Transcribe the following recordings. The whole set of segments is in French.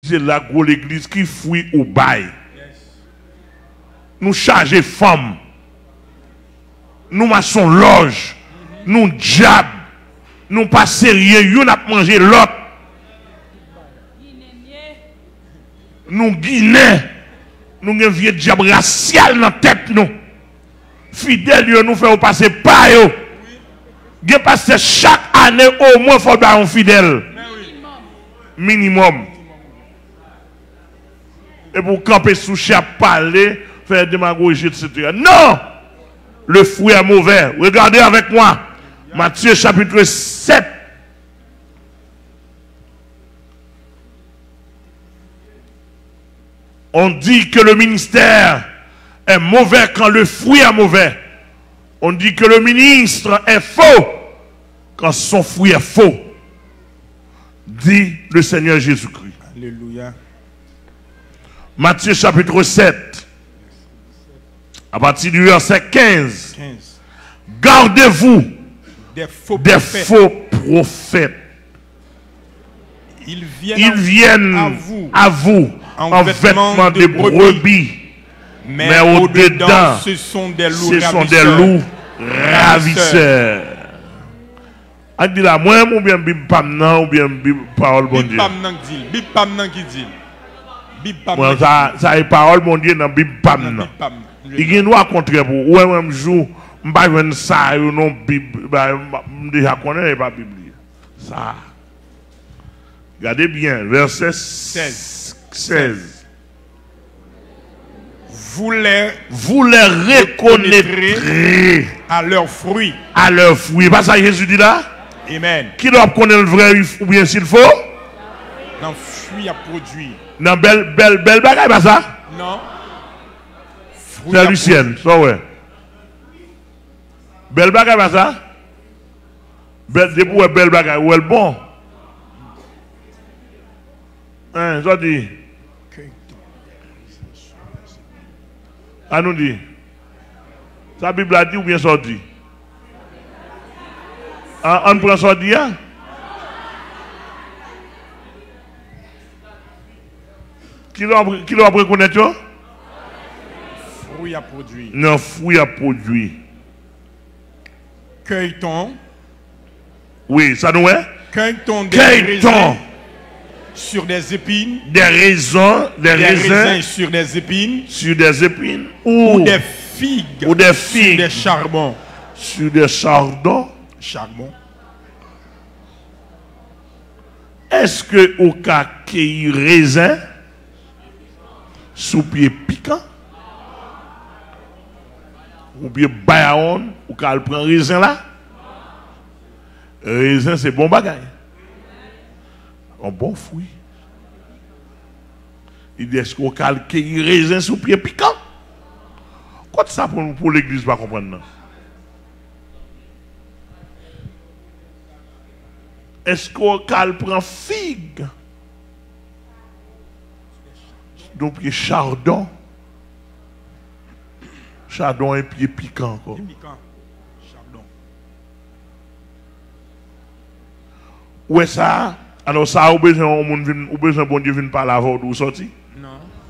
C'est la grosse l'église qui fouille au bail. Nous charger femmes. Nous maçons loge. Nous diable. Nous pas sérieux. Nous n'a mangé l'autre. Nous Guinéens. Nous avons un vieux diable racial dans la tête. Nous. Fidèles, nous faisons passer par eux. Nous passons chaque année au moins il faut avoir un fidèle. Minimum. Et pour camper sous chaque parler, faire démagogie, etc. Non! Le fruit est mauvais. Regardez avec moi. Matthieu chapitre 7. On dit que le ministère est mauvais quand le fruit est mauvais. On dit que le ministre est faux quand son fruit est faux. Dit le Seigneur Jésus-Christ. Alléluia. Matthieu chapitre 7, à partir du verset 15. Gardez-vous des faux prophètes. Ils viennent à vous en vêtements de brebis. Mais au-dedans, ce sont des loups ravisseurs. A dit là, moi, ou bien Bib Pamnan, ou bien Bib Parole bon Dieu. Bib Pamnan qui dit. Moi, ça est parole mon Dieu dans Bib Pamnan. Il y a un contraire pour ou même jour, je ne sais pas ça, non Bib, je déjà connais pas Bible. Ça. Regardez bien, verset 16. Vous les reconnaîtrez à leurs fruits. À leurs fruits. Pas ça Jésus dit là? Amen. Qui doit connaître le vrai ou bien s'il faut? Dans fruit à produire. Dans belle bagaille, pas ça? Non. C'est Lucienne, ça ouais. Belle bagaille, pas ça? Belle bagaille, ou elle bon? Hein, ça dit. À nous dit. Sa Bible a dit ou bien ça dit? On prend ça dit, hein? Qui doit reconnaître? Fruit à produire. Non, fruit à produire. Cueille-t-on? Oui, ça nous est? Cueille-t-on des raisins sur des épines? Des raisins sur des épines? Sur des épines? Ou des figues? Ou des figues? Sur des charbons? Sur des chardons? Charbon. Est-ce que au cas qu'il raisin sous pied piquant ou bien bayaon ou qu'elle prend raisin là? Raisin c'est bon bagaille. Un bon fruit. Il dit est-ce qu'on calque raisin sous pied piquant? Quoi ça pour l'église pas comprendre non? Est-ce qu'on prend figue? Donc, il y a chardon. Chardon et pied piquant encore. Piquant. Chardon. Où est ça? Alors, ça, ou besoin bon Dieu vienne par la voie d'où sorti? Non.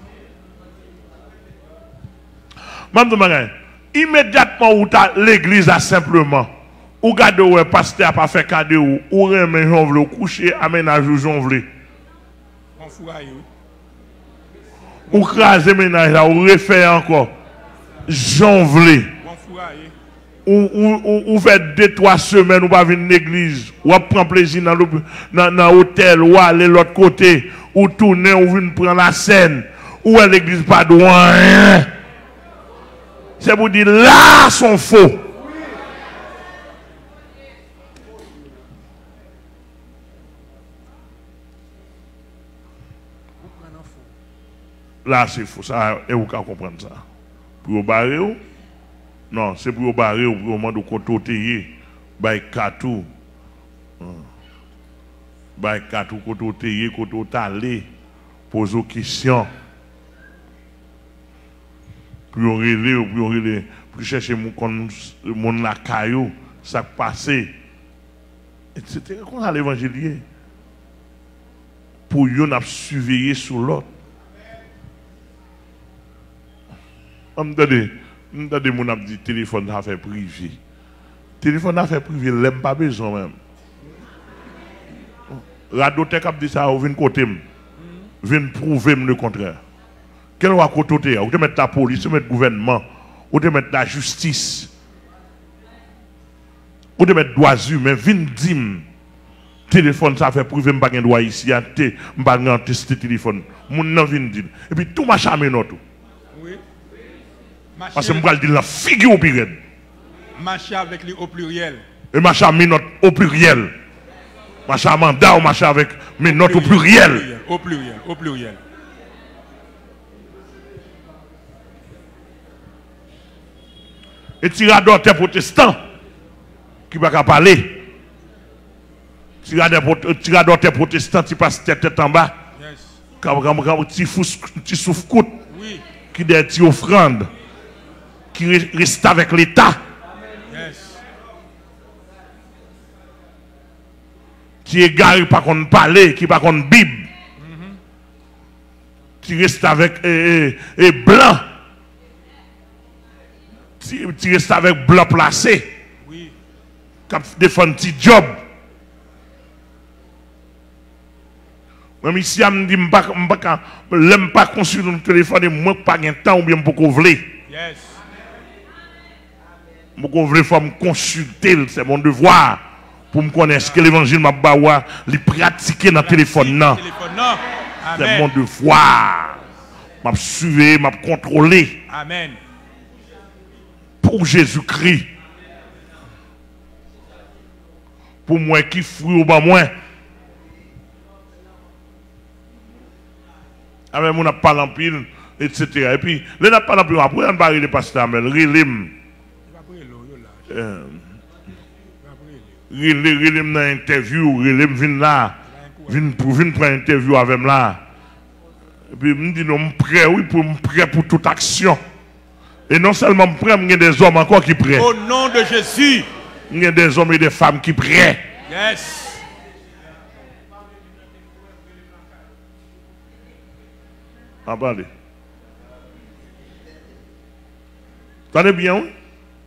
Madame, immédiatement où l'église a simplement. Ou gade ou pasteur pas fait cadeau ou remet jonvle coucher aménage jonvle ou craser ménage là ou refaire encore jonvle ou fait 2-3 semaines ou pas venir l'église ou prend plaisir dans l'hôtel ou aller l'autre côté ou tourner ou venir prendre la scène ou à l'église pas de rien. C'est pour dire là sont faux. Là, c'est faux. Ça, et vous pouvez comprendre ça. Pour vous barrer, non, c'est pour vous barrer, pour vous demander de côté, by katou. By katou, côté, côté aller, poser des questions. Pour vous relever, pour chercher mon la caillou, ça passe. Etc. Qu'on a l'évangile. pour yon a surveiller sur l'autre. M'dade mon a dit téléphone affaire privée. Téléphone affaire privée, l'aime pas besoin même. Radotek a dit ça, ou vient côté vient prouver le contraire. Quel va côté ou te mettre la police, ou te mettre le gouvernement, ou te mettre la justice, ou te mettre droits humains, vient dire téléphone ça fait prouver m'pas gen droit ici, m'pas gen tester téléphone. Mon nan vient dire. Et puis tout marche à tout. Oui. Parce que m'pas dire la figure au pire. Marcher avec lui au pluriel. Et marcher à notes au pluriel. Marcher à mandat ou marcher avec mes notes au pluriel. Au pluriel, au pluriel. Et tirador tes protestants qui va parler. Tirador tes protestants qui passe tête en bas. Qui souffre coûte. Qui des offrandes. Qui reste avec l'État. Qui est garé par contre parler, qui par contre Bible. Qui reste avec blanc. Qui reste avec blanc placé. Oui. Qui défend un petit job. Même ici, je me dis, je n'aime pas consulter le téléphone et moi, pas de temps ou bien pour qu'on vle. Yes. Je veux me consulter, c'est mon devoir. Pour me connaître que l'évangile m'a bawa, les pratiquer dans le téléphone. C'est mon devoir. M'a suivre, m'a contrôler. Amen. Pour Jésus-Christ. Pour moi qui fruit au bas moi. Avec mon n'a pas l'empile, etc. Et puis, les n'a pas l'empile, après on va parler de pasteur, mais rilim. Rilim dans l'interview, rilim vient là, vient prendre une interview avec moi là. Et puis, me dit non, je suis prêt, oui, prêt pour toute action. Et non seulement prêt, il y a des hommes encore qui prêt. Au nom de Jésus. Il y a des hommes et des femmes qui prêt. Yes. En parler. Tenez bien, oui?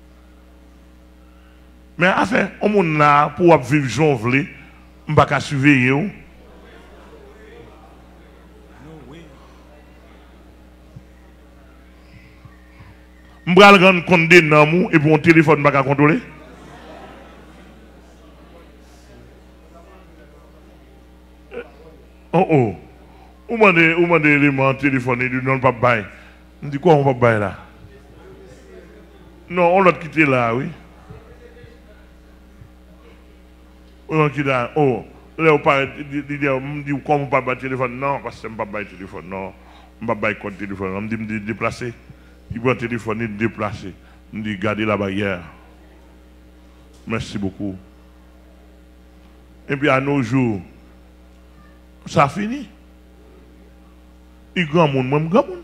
Mais enfin, on est là pour vivre Jean Vlé, on ne va pas surveiller. On va le rendre compte de nous et pour un téléphone, on ne va pas contrôler. Oh. Ou m'a dit l'élément téléphone et dit non, pas bail. On dit quoi, on va bail là? Non, on l'a quitté là, oui. On l'a quitté là. Oh, là, on parle, on dit quoi, on va pas téléphone? Non, parce que je ne vais pas bail téléphone. Non, on va pas bail compte téléphone. On me dit déplacer. Il prend le téléphone et déplacer. On me dit garder la barrière. Merci beaucoup. Et puis à nos jours, ça a fini. Il grand monde, moi, grand monde.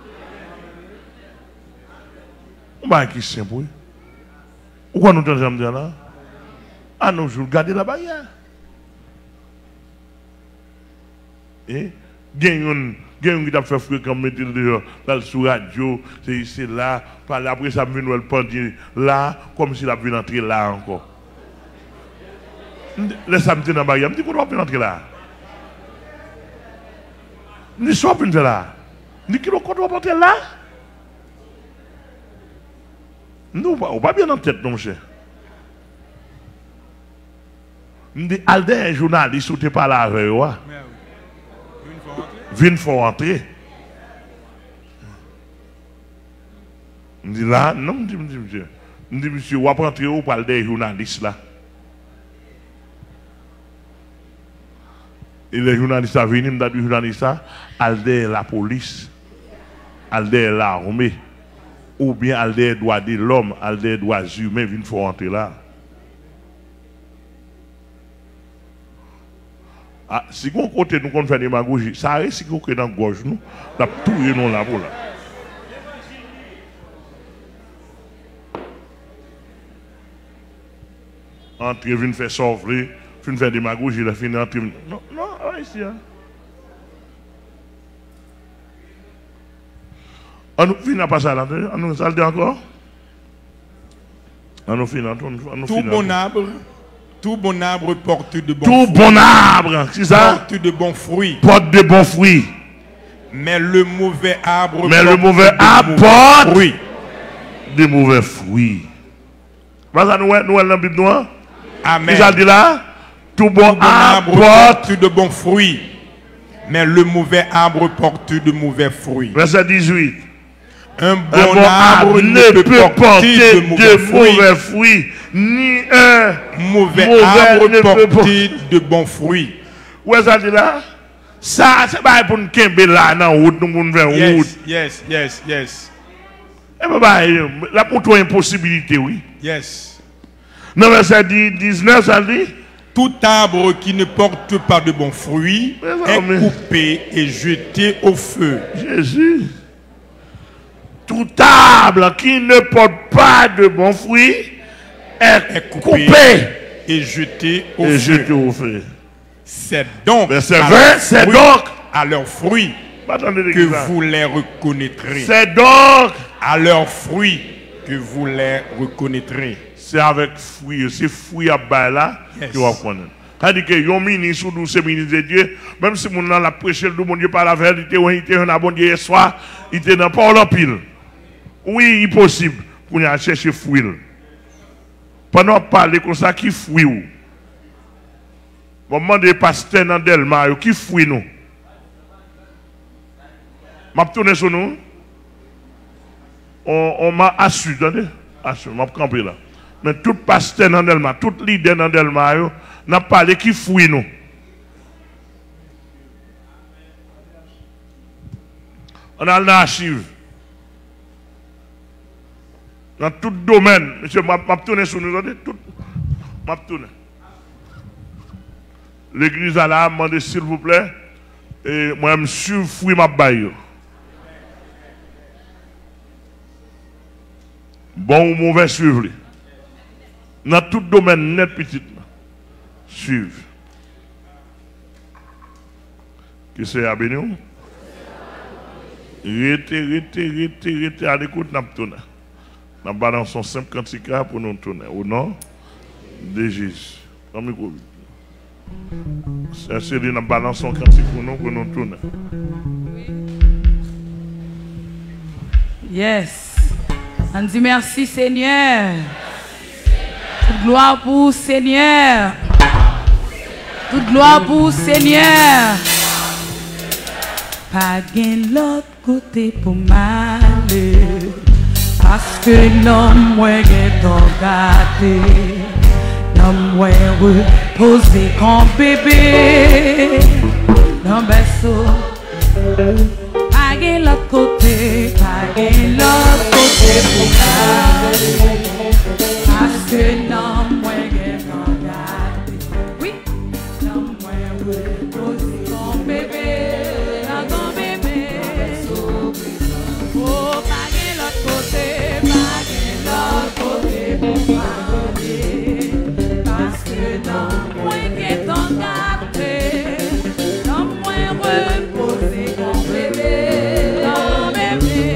On va qui simple. Pourquoi nous devons dire là? À nos jours, gardez la barrière. Et gagne qui a fait fréquemment mettre là sur radio, c'est là, par après ça me vient le pendir là, comme s'il a pu entrer là encore. Laisse-moi me dire dans la barrière, je me dis qu'on doit entrer là. Ni soit plus là. Ni qui doit porter là. Nous, on pas bien en tête, non, cher. Nous dit, Alde, un journaliste, ou t'es pas là avec eux. Vine faut rentrer. Nous dit là, non, nous dit, monsieur. Nous dit, monsieur, on va rentrer ou pas des journalistes là. Et les journalistes sont venus, nous dit, journalistes, Alde la police, Alde l'armée. Ou bien Alde droit de l'homme, Alde droits humains, il faut rentrer là. Ah, si on côté nous qu'on fait des démagogie, ça arrive si on est dans la gorge nous, la tout est non là pour là. Entrer, venir faire sauver, venir faire des démagogie, la fin entrer. Non, ici. Hein. On nous finit pas ça là. On nous ça le dit encore. On nous finit. Tout bon arbre porte de bons fruits. Tout bon arbre, c'est ça? Porte de bons fruits. Porte de bons fruits. Mais le mauvais arbre porte de mauvais fruits. Voilà ça nous dans la Bible noire. Amen. Ça dit là, tout bon arbre porte de bons fruits. Mais le mauvais arbre porte de mauvais fruits. Verset 18. Un bon arbre ne peut porter de mauvais fruits, ni un mauvais arbre ne peut porter de bons fruits. Où est-ce que là? Ça, c'est pas pour nous kembe là, dans route, nous vers route. Yes. Eh bien, là, pour toi, impossibilité, oui. Yes. Non, verset 19, ça dit? Tout arbre qui ne porte pas de bons fruits est coupé et jeté au feu. Jésus. Tout arbre qui ne porte pas de bons fruits est coupé et jeté au feu. C'est donc, à leurs fruits que vous les reconnaîtrez. C'est donc à leurs fruits que vous les reconnaîtrez. C'est avec fruits, c'est fruits à bas là que vous connaissez. C'est-à-dire que yon ministre ou c'est ministre de Dieu, même si mon a prêché le bon Dieu par la vérité, ou il était un bon Dieu hier soir, il était dans pas en pile. Oui, il est possible pour nous chercher fruits. Pendant parler comme ça, qui fruit ou? Moment des pasteurs dans Delma, qui fruit nous? Je tourne sur nous. On m'a assuré, attendez, assuré, je campé là. Mais tout pasteur dans Delma, tout leader dans Delma, n'a parlé qui fruit nous. On a l'archive. Dans tout domaine, monsieur, je tourne sur nous, tout. Je tourne. L'église a là, demandé s'il vous plaît, et moi, je suis fruit ma baille. Bon ou mauvais, suivre. Dans tout domaine, net petit, suivre. Qui c'est à béni? Rete, à l'écoute, n'a pas tourné. Nous balançons 50 cas pour nous tourner. Au nom de Jésus. C'est nous balançons 50 pour nous tourner. Yes. On dit merci Seigneur. Toute gloire pour Seigneur. Toute gloire pour Seigneur. Pas gain l'autre côté pour m'aller. Parce que l'homme moi est gâté, l'homme moi reposé comme bébé, dans le berceau. Pas de l'autre côté, pour m'aller. Parce que l'homme moi est gâté, oui, l'homme moi reposé comme bébé, dans le bébé. Oh, pas de l'autre côté. Parce que dans moi qui est engagé, dans moi reposé comme bébé, dans bébé.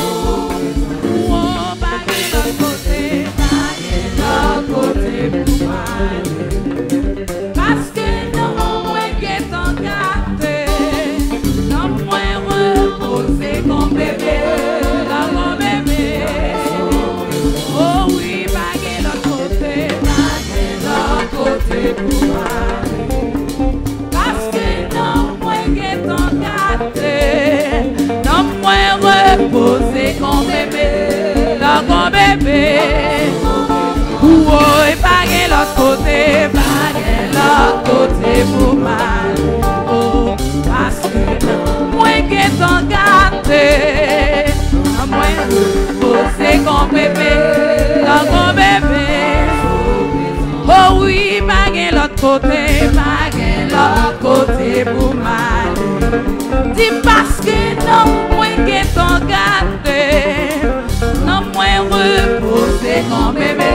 Oh, pas de l'autre côté pour moi. Parce que dans moi qui est engagé, dans moi reposé comme bébé, dans mon bébé. Oh oui, pas de l'autre côté pour moi. Parce que non, moi qui est engagé, non, moi reposé comme bébé, là comme bébé. Oh, et pas de l'autre côté pour moi. Oh, parce que non, moi qui est engagé, non, moi reposé comme bébé, là comme bébé. Oh oui, pas de l'autre côté pour m'aller. Dis parce que non, moi qui est engagé, non, moi reposé comme bébé.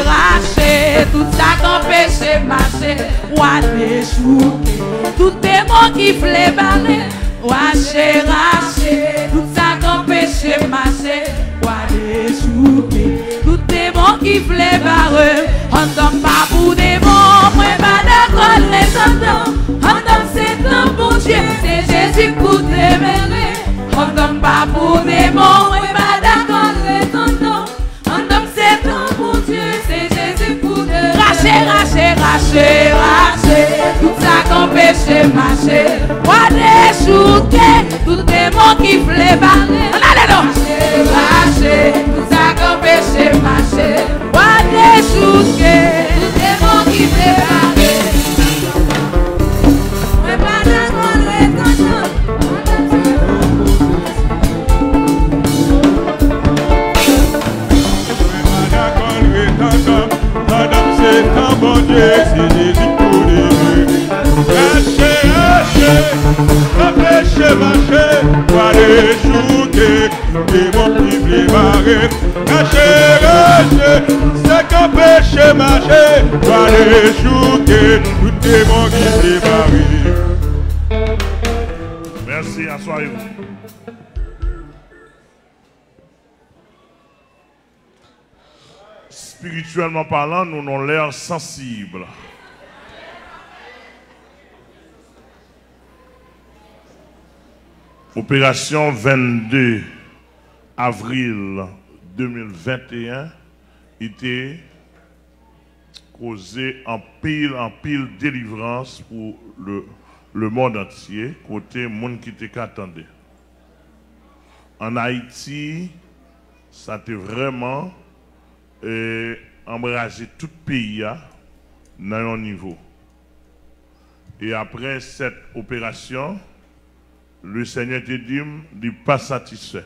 Racher, tout ça qu'empêche marcher, ou à déchouquer, tout est démons qui voulaient barrer, racher, racher, tout ça qu'empêche marcher, aller chouper, tout démons qui voulaient barrer, on tombe pas pour démons, moi pas d'accord les entends, on tombe c'est un bon Dieu, c'est Jésus pour t'aimer, on tombe pas pour démons, moi pas d'accord les entends, on tombe c'est un bon Dieu, c'est Jésus pour t'aimer, racher, racher, racher, racher, tout ça qu'empêche marcher, aller chouper, tout démons qui voulaient barrer, racher, racher, tout ça qu'empêche marcher, aller chouper, tout démons qui voulaient barrer. Mais pas d'accord les entends. Madame, c'est un bon Dieu, c'est Jésus pour les racher, racher, empêcher marcher, pour aller chouquer, les bons qui voulaient barrer. Racher, racher, c'est qu'empêcher marcher, pour aller chouquer, tous les bons qui voulaient barrer. Merci, assoyez-vous. Spirituellement parlant, nous avons l'air sensibles. Opération 22 avril 2021 était causée en pile délivrance pour le monde entier, côté monde qui t'attendait. En Haïti, ça était vraiment embrasé tout le pays dans un niveau. Et après cette opération, le Seigneur te dit, il n'est pas satisfait.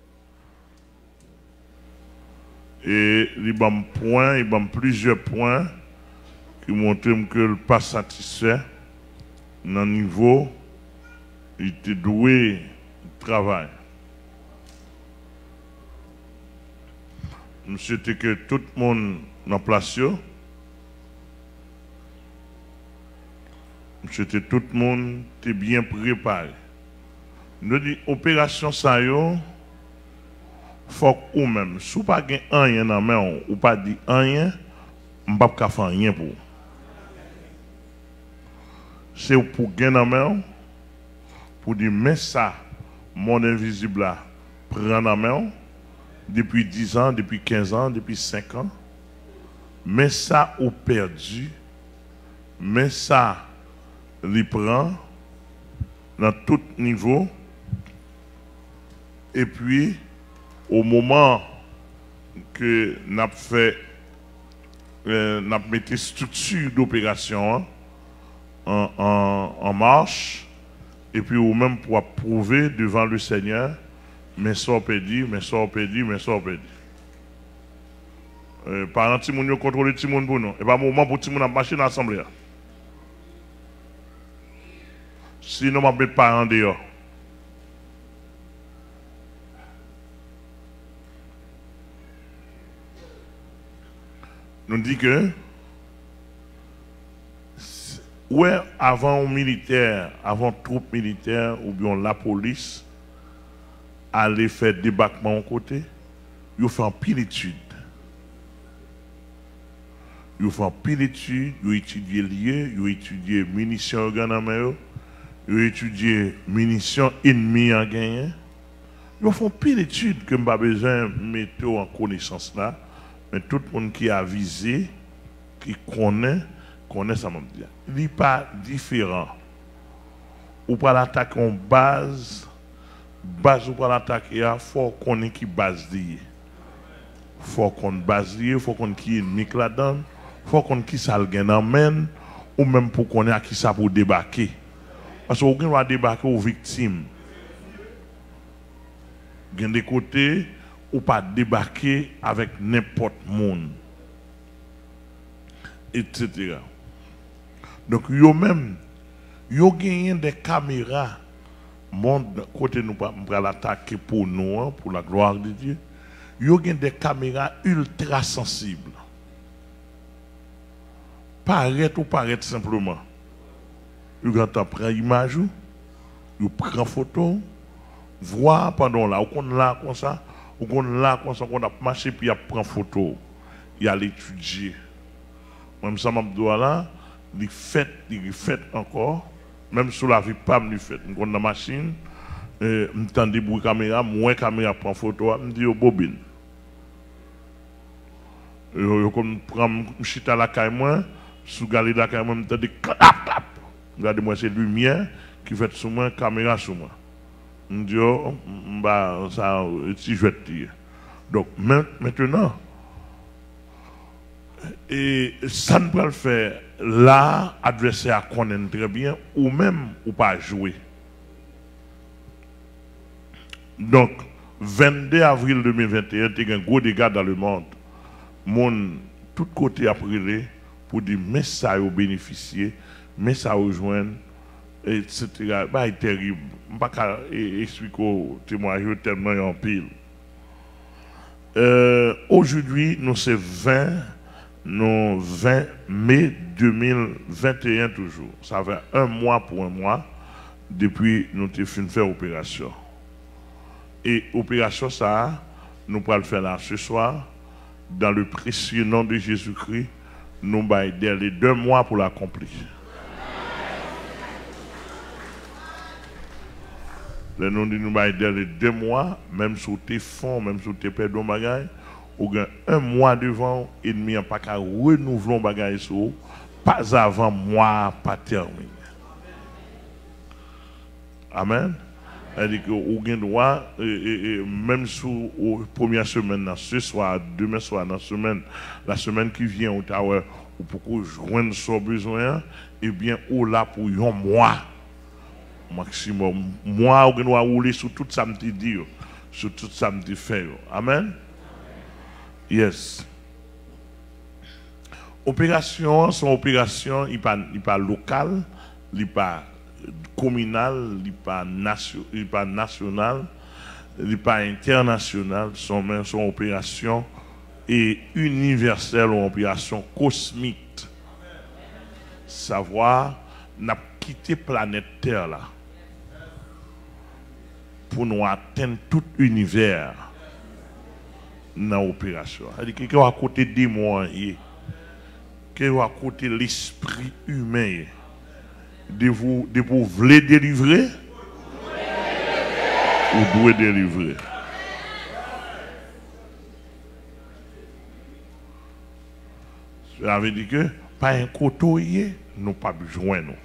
Et il y a plusieurs points qui montrent que il n'est pas satisfait dans le niveau, il était doué de travail. Monsieur, c'est que tout le monde en place. Monsieur, tout le monde est bien préparé. Nous disons, opération ça yo, faut ou même, si vous n'avez pas rien dans la main, ou pas dit rien, vous ne pouvez pas faire rien pour. C'est pour gagner dans la main, pour dire, mais ça, mon invisible là, prend dans la main, depuis 10 ans, depuis 15 ans, depuis 5 ans, mais ça, ou perdu, mais ça, il prend dans tout niveau. Et puis, au moment que nous avons fait, nous avons mis structure d'opération en marche, et puis ou même pour prouver devant le Seigneur, mais ça on peut dire, mais ça on peut dire, mais ça on peut dire. Parents Timoun yo contrôler Timoun pour nous. Et pas moment pour Timoun à marcher dans l'assemblée. Sinon, on va mettre parents dehors. Nous dit que ouais, avant militaire, avant troupes militaires ou bien la police aller faire débarquement au côté, ils font pile étude. Ils font pile étude, ils étudient lieux, ils étudient munitions organes, ils étudient munitions ennemies en gagnant. Ils font pile étude que je n'ai pas besoin de mettre en connaissance là. Mais tout le monde qui a visé, qui connaît ça m'a dit. Il n'est pas différent. Ou pas l'attaquer en base ou pas l'attaquer, il faut qu'on ait qui base liée. Il faut qu'on base liée, il faut qu'on ait qui ennemi là-dedans, il faut qu'on ait qui ça le gagne amène, ou même pour qu'on ait à qui ça pour débarquer. Parce qu'on va débarquer aux victimes. Il y a des côtés ou pas débarquer avec n'importe monde, etc. Donc, yo même, yo gagné des caméras, monde côté nous pas l'attaquer pour nous, pour la gloire de Dieu. Yo gagné des caméras ultra sensibles. Paraître ou paraître simplement. Vous prend image, vous prend photo, voir pendant là, on là comme ça, on là comme ça, on a marché puis il prend photo, il a l'étudier. Même ça, m'abdoua là, il fait encore, même sous la vie pas il fait. On a la machine, m'entend des bruits caméra, moins caméra prend photo, me dit au bobine. Je prends chita la caille moi, sous galé la caille moi, m'entend des clap. Regardez-moi, c'est lumière qui fait sur moi, caméra sur moi. Je dis, oh, ça, si je vais te dire. Donc, maintenant, et ça ne peut le faire là, adversaire connaît très bien, ou même ou pas jouer. Donc, 22 avril 2021, il y a un gros dégât dans le monde. Tout côté après pour dire, mais ça a bénéficié. Mais ça rejoint, etc. C'est terrible. Je ne peux pas expliquer au témoignage tellement en pile. Aujourd'hui, nous sommes 20 mai 2021 toujours. Ça fait un mois pour un mois depuis que nous avons fait l'opération. Et l'opération, ça, nous allons le faire là ce soir, dans le précieux nom de Jésus-Christ, nous allons les 2 mois pour l'accomplir. Le nom de nous va aider les 2 mois, même sur tes fonds, même sur tes perdons bagailles, ou bien 1 mois devant, et demi, pas qu'à renouveler bagailles sur, pas avant mois, pas terminé. Amen. C'est-à-dire que vous avez droit, même sur la première semaine, ce soir, demain soir, la semaine qui vient, ou pour joindre son besoin, et bien, ou là pour un mois. Maximum. Moi, je dois rouler sur tout ça, me dit, sur tout ça, me fait. Amen. Yes. Opération, son opération, il n'est pas local, il n'est pas communal, il n'est pas national, il n'est pas international. Son opération est universelle ou opération cosmique. Savoir, n'a quitté planète Terre là. Pour nous atteindre tout l'univers dans l'opération. C'est-à-dire qu'il y a à côté des démons, qu'il y a à côté de l'esprit humain, de vous voulez délivrer, ou devez délivrer. Ça veut dire que, pas un côté, nous pas besoin nous.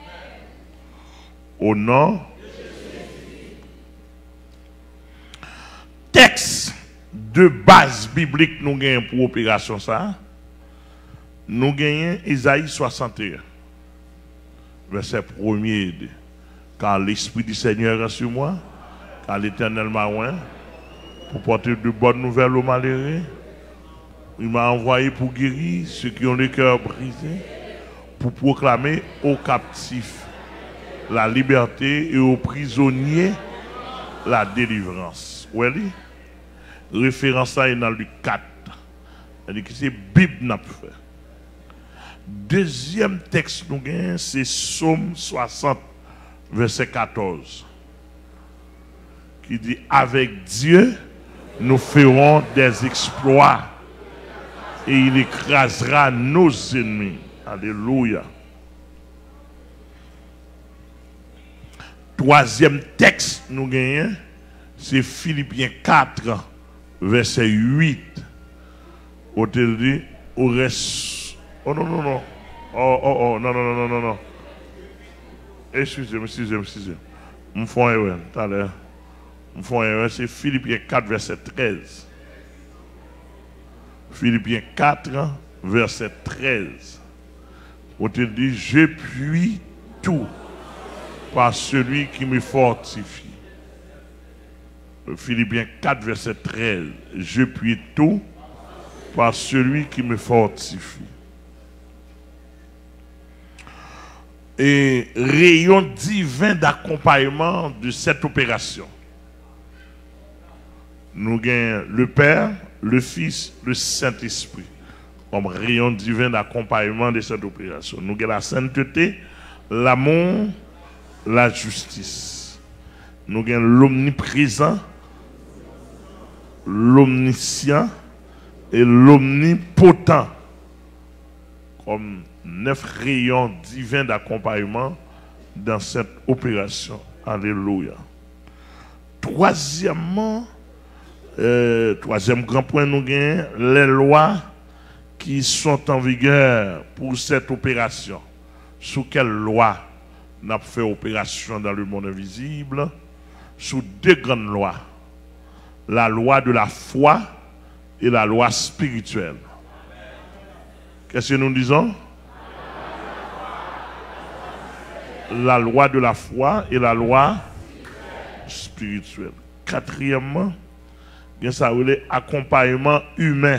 Au nom texte de base biblique nous gagnons pour l'opération ça, nous gagnons Isaïe 61, verset 1er. Car l'Esprit du Seigneur est sur moi, car l'Éternel m'a oint pour porter de bonnes nouvelles aux malheureux. Il m'a envoyé pour guérir ceux qui ont le cœur brisé, pour proclamer aux captifs la liberté et aux prisonniers la délivrance. Oui, référence à dans Luc 4. C'est-à-dire que c'est Bible n'a fait. Deuxième texte nous gagne, c'est Psaume 60, verset 14. Qui dit, avec Dieu, nous ferons des exploits et il écrasera nos ennemis. Alléluia. Troisième texte nous gagnons, c'est Philippiens 4, verset 8. On te dit, au reste. Oh non, non, non. Oh, non, non, non, non, non, non. Excusez-moi. Je fais un erreur tout à l'heure. Je fais un erreur, c'est Philippiens 4, verset 13. Philippiens 4, verset 13. On te dit, je puis tout par celui qui me fortifie. Philippiens 4, verset 13. Je puis tout par celui qui me fortifie. Et rayon divin d'accompagnement de cette opération. Nous gagnons le Père, le Fils, le Saint-Esprit comme rayon divin d'accompagnement de cette opération. Nous avons la sainteté, l'amour, la justice. Nous avons l'omniprésent, l'omniscient et l'omnipotent comme 9 rayons divins d'accompagnement dans cette opération. Alléluia. Troisièmement, troisième grand point, nous avons les lois qui sont en vigueur pour cette opération. Sous quelle loi nous avons fait opération dans le monde invisible? Sous 2 grandes lois. La loi de la foi et la loi spirituelle. Qu'est-ce que nous disons? La loi de la foi et la loi spirituelle. Quatrièmement, il y a ça l'accompagnement humain.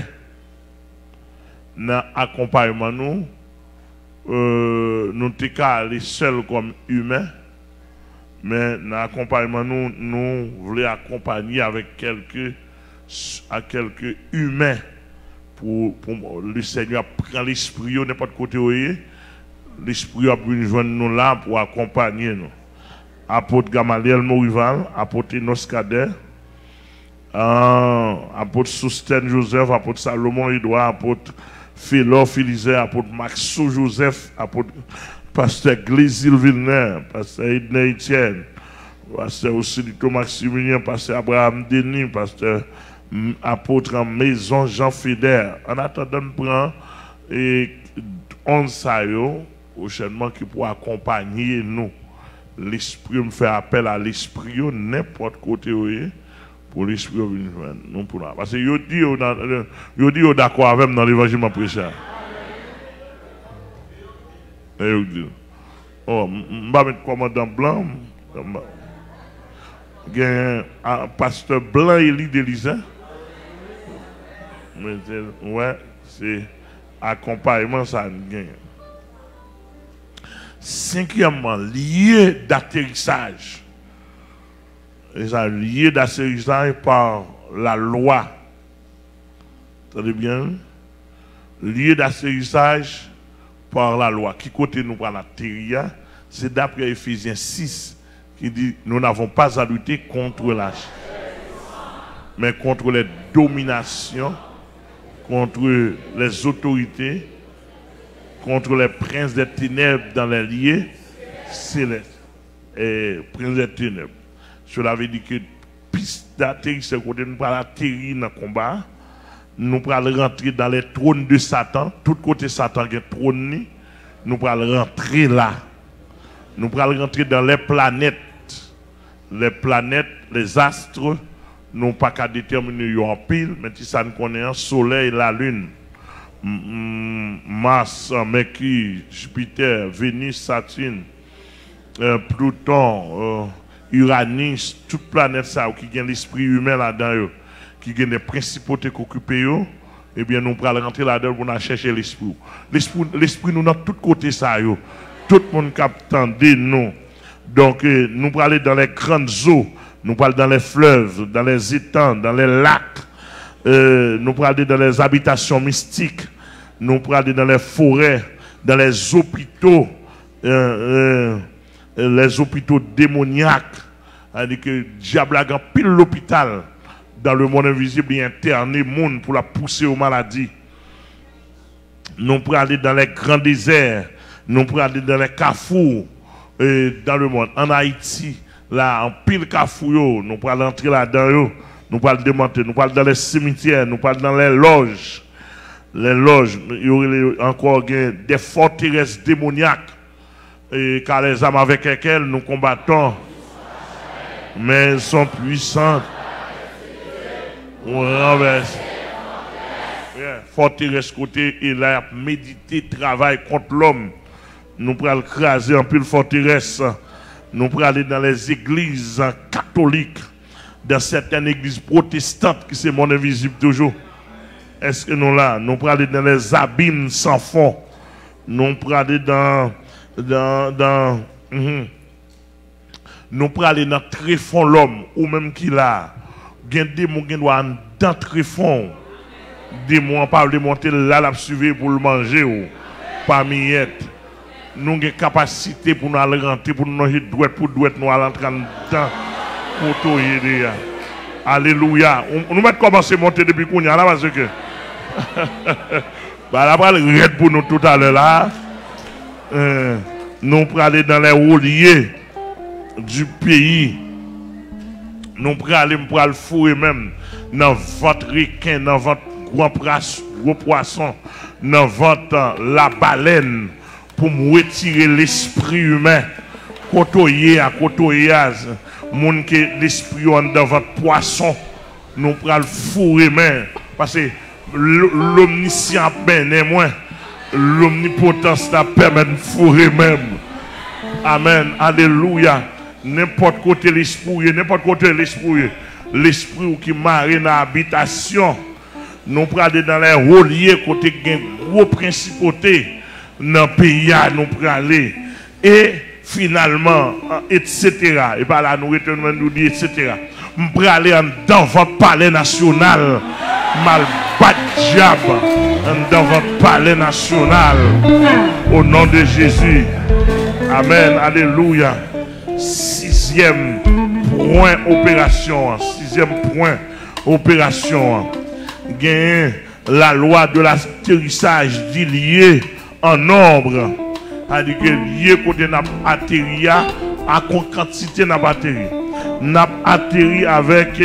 Dans l'accompagnement, nous sommes aller seuls comme humains, mais dans l'accompagnement, nous voulons accompagner avec quelques humains pour le Seigneur prend l'esprit, n'importe côté où il est. L'esprit a pu nous joindre nous là pour accompagner nous. Apôtre Gamaliel Morival, apôtre Enos Kader, apôtre Soustène Joseph, apôtre Salomon Edouard, apôtre Philor Philizer, apôtre Maxo Joseph, apôtre pasteur Glésil Villeneuve, pasteur Edner Etienne, pasteur Ossilito Maximilien, pasteur Abraham Denis, pasteur apôtre en maison Jean Fédère. En attendant, nous prenons 11 saillots prochainement qui pourra accompagner nous. L'esprit me fait appel à l'esprit, n'importe côté où il est, pour l'esprit venir joindre nous pour là. Parce que yo dit d'accord avec moi dans l'évangile m'a prêché. Et yo dit oh, m'pa mettre commandant blanc, un pasteur blanc Élie d'Élysée. Ouais, c'est accompagnement ça gagne. Cinquièmement, lié d'atterrissage. Et ça lié d'atterrissage par la loi. Entendez bien? Lié d'atterrissage par la loi. Qui côté nous par la terre, c'est d'après Ephésiens 6 qui dit nous n'avons pas à lutter contre la chair, mais contre les dominations, contre les autorités, contre les princes des ténèbres dans les lieux célestes. Et princes des ténèbres. Cela veut dire que piste d'atterrissage, côté nous parlons atterrir dans le combat, nous allons rentrer dans les trônes de Satan, tout côté Satan qui est trône, nous allons rentrer là. Nous allons rentrer dans les planètes, les astres, nous pas qu'à déterminer en pile, mais si ça nous connaît, le soleil, la lune, Mars, Mercure, Jupiter, Vénus, Saturne, Pluton, Uranus, toute planète ça qui a l'esprit humain là-dedans, qui a des principautés qui occupent, eh bien nous allons rentrer là-dedans pour chercher l'esprit. L'esprit nous dans tous côtés ça, tout le monde capte nous. Donc nous allons aller dans les grandes eaux, nous allons dans les fleuves, dans les étangs, dans les lacs, nous allons aller dans les habitations mystiques, nous allons aller dans les forêts, dans les hôpitaux, démoniaques. C'est-à-dire que le diable a pile l'hôpital dans le monde invisible et interné le monde pour la pousser aux maladies. Nous allons aller dans les grands déserts, nous allons aller dans les carrefours dans le monde. En Haïti, là, en pile carrefour, nous allons entrer là-dedans, nous allons démonter, nous allons dans les cimetières, nous allons dans les loges. Les loges, il y aurait encore des forteresses démoniaques, car les âmes avec lesquelles nous combattons, mais elles sont puissantes. On renverse. Forteresse côté, il a médité, travail contre l'homme. Nous pourrons craser un peu de forteresse. Nous pourrons aller dans les églises catholiques, dans certaines églises protestantes, qui c'est mon invisible toujours. Est-ce que nous là, nous pourrons aller dans les abîmes sans fond. Nous pourrons aller nous pourrons aller dans très fond l'homme, ou même qu'il a. Il y a des démons qui doivent dans très fond. Des démons pas de monter là, la suivre pour le manger, ou pas miette. nous avons capacité pour nous aller rentrer, pour nous douer, pour nous aller entrer dans pour tout aider. Alléluia. Nous mettons commencer à monter depuis qu'on y a là parce que bah là pour nous tout à l'heure là. Nous pour aller dans les rouliers du pays. Nous pour aller pour le fourrer même dans votre requin, dans votre gros poisson, dans votre la baleine pour me retirer l'esprit humain. Côtoyer à côtoyage. Moun que l'esprit dans votre poisson, nous prenons le fourrer même. Parce que l'omniscient ben moins, l'omnipotence t'a permis de fourrer même. Amen. Alléluia. N'importe côté l'esprit, l'esprit qui marine dans l'habitation, nous prenons dans les rouliers côté gros principauté dans le pays, nous prenons aller. Et finalement, etc. Et par là, nous retournons nous dire, etc. Nous prenons aller dans votre palais national. Mal bat diable dans votre palais national. Au nom de Jésus. Amen. Alléluia. Sixième point opération. Gain la loi de l'atterrissage dit lié en nombre. C'est-à-dire que lié côté n'a atterri à quantité n'a atterri. N'a atterri avec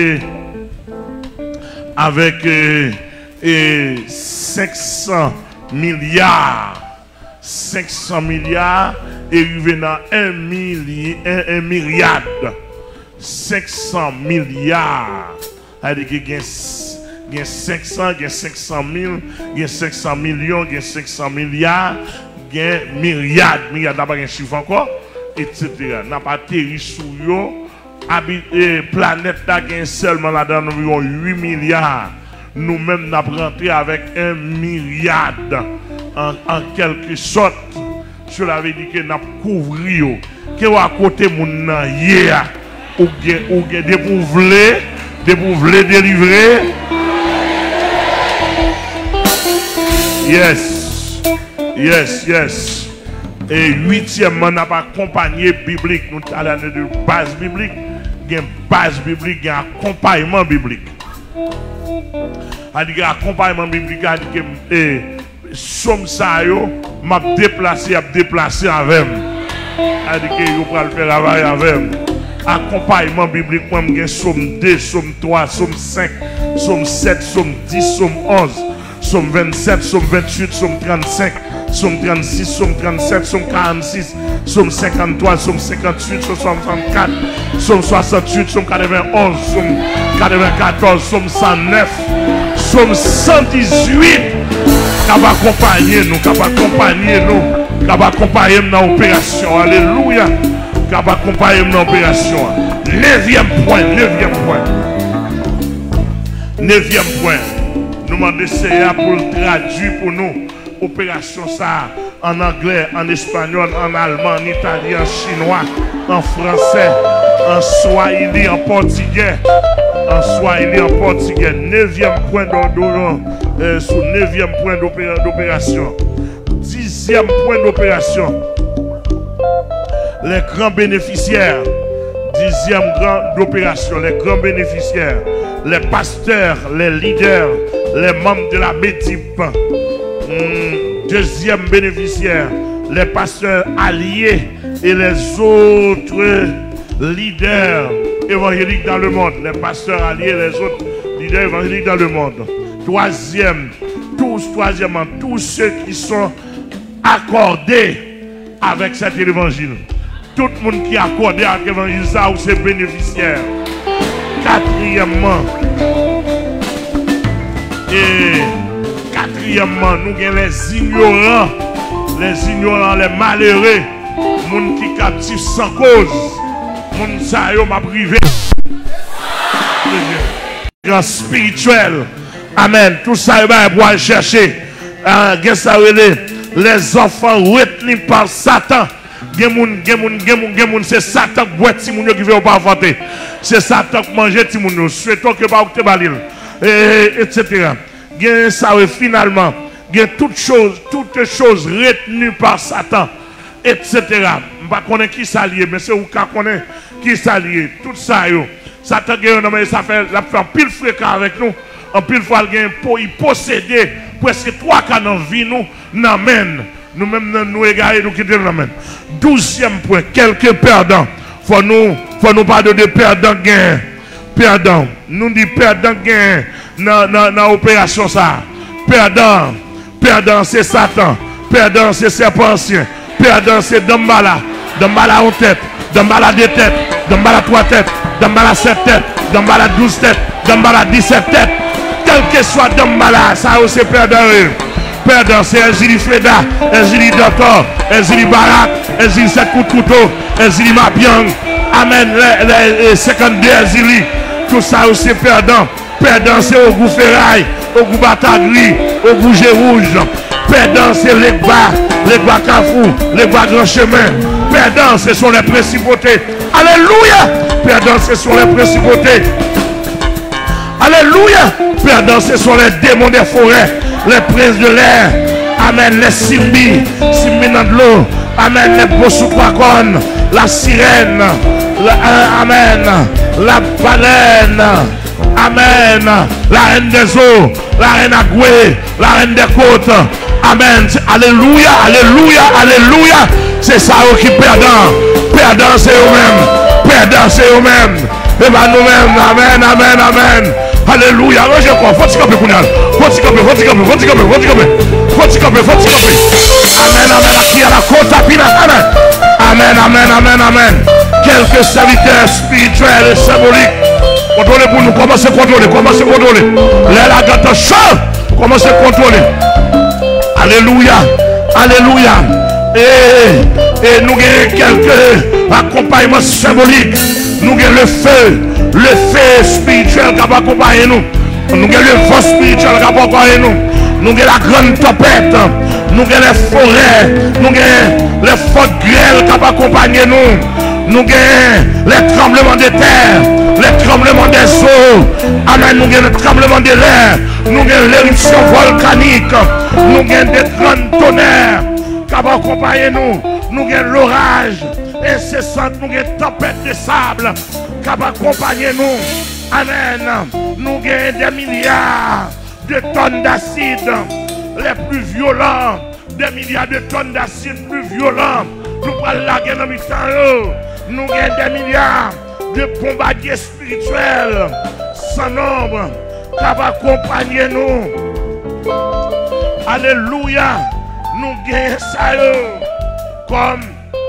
500 milliards. 500 milliards et arrivé dans 1 milliard. 500 milliards. C'est-à-dire qu'il y a 500, il y a 500 000, il y a 500 millions, il y a 500 milliards, il y a milliards, n'a pas un chiffre encore, etc. N'a pas atterri sur la planète, il y a seulement là-dedans environ 8 milliards. Nous-mêmes, nous avons rentré avec 1 milliard en quelque sorte. Cela veut dire que nous avons couvert. Que à côté de mon ou bien des pouvez délivrer. Yes. Et huitièmement, nous avons accompagné biblique. Nous avons de base biblique. Il y a une base biblique, il y a un accompagnement biblique. Il y a un accompagnement biblique. Il y a somme ça yo m'a déplacé avec il faut le faire travail avec accompagnement biblique moi j'ai somme 2 somme 3 somme 5 somme 7 somme 10 somme 11 somme 27 somme 28 somme 35 somme 36 somme 37 somme 46 somme 53 somme 58 somme 64 somme 68 somme 91 somme 94 somme 109 somme 118 capable accompagner nous, capable accompagner dans l'opération. Alléluia. Capable accompagner dans l'opération. Neuvième point. Nous demandons CA pour le traduire pour nous. Opération ça en anglais, en espagnol, en allemand, en italien, en chinois, en français, en swahili, en portugais. Neuvième point sur 9e point d'opération. 10e point d'opération. Les grands bénéficiaires. 10e grand d'opération. Les grands bénéficiaires. Les pasteurs, les leaders, les membres de la BETIP. 2e bénéficiaire. Les pasteurs alliés et les autres leaders évangéliques dans le monde. Les pasteurs alliés et les autres leaders évangéliques dans le monde. Troisièmement, tous ceux qui sont accordés avec cet évangile. Tout le monde qui est accordé avec l'évangile, ça, ou c'est bénéficiaire. Quatrièmement, nous avons les ignorants, les malheureux, les gens qui sont captifs sans cause. Les gens qui sont privés. Spirituel. Amen. Tout ça, il va pouvoir chercher. Les enfants retenus par Satan. C'est Satan qui boit si moun qui veut pas voter. C'est Satan qui mange si moun. Souhaitons que pas te balil. Etc. Ça finalement, toutes choses retenues par Satan. etc. Je ne connais pas qui s'allie, mais c'est où qu'on connaît qui s'allie. Tout ça, ça fait un pile fréquent avec nous. En pile fois, il posséder presque 3 cas dans la vie, nous, nous-mêmes, nous égarer, nous quitter l'amen. 12e point, quelques perdants. Faut nous parler de perdants gain. Perdants. Nous disons perdants gain dans l'opération ça. Perdant c'est Satan. Perdant c'est serpent ancien. Perdant c'est Dambala. Dambala en tête. Dambala 2 têtes. Dambala 3 têtes. Dambala 7 têtes. Dambala 12 têtes. Dambala 17 têtes. Quel que soit Dambala, ça c'est perdant. Perdant c'est Ezili Freda, Ezili Doctor, Ezili Barak, Ezili 7 coups de couteau, Ezili Mabiang. Amen. Les 52 Ezili. Tout ça c'est perdant. Perdant c'est au goût ferraille, au goût batagri, au goût rouge. Perdant c'est les bas Kafou, les bas grand chemin. Perdant ce sont les principautés. Alléluia. Perdant ce sont les principautés. Alléluia. Perdant ce sont les démons des forêts, les princes de l'air. Amen. Les Simbi dans de l'eau. Amen. Les Bossoukwakon, la sirène. Amen. La baleine. Amen. La reine des eaux, la reine Agoué, la reine des côtes. Amen. Alléluia, alléluia, alléluia. C'est ça qui perdant. Perdant c'est eux-mêmes. Perdant c'est eux-mêmes. Et bien nous-mêmes. Amen, amen, amen. Alléluia. Je crois. Faut-il camper, Kounial. Faut-il camper, faut-il camper, faut-il camper, faut-il camper. Faut-il camper, faut-il camper. Amen, amen. Qui à la côte à Pina. Amen. Amen, amen, amen, amen. Quelques serviteurs spirituels et symboliques. Contrôlez pour nous. Commencez à contrôler. Commencez à contrôler. La gâte chaud. Commencez à contrôler. Alléluia. Alléluia. Et nous avons quelques accompagnements symboliques. Nous avons le feu spirituel qui va accompagner nous. Nous avons le vent spirituel qui va accompagner nous. Nous avons la grande tempête. Nous avons les forêts. Nous avons les fortes grêles qui vont accompagner nous. Nous avons les tremblements de terre, les tremblements des eaux. Amen. Nous avons les tremblements de l'air. Nous avons l'éruption volcanique. Nous avons des grands tonnerres qui vont accompagner nous. Nous avons l'orage incessant. Nous avons une tempête de sable qui va accompagner nous. Amen. Nous avons des milliards de tonnes d'acide, les plus violents. Des milliards de tonnes d'acide plus violents. Nous allons la guerre dans le temps. Nous avons des milliards de bombardiers spirituels sans nombre qui vont accompagner nous. Alléluia. Nous gagnons ça comme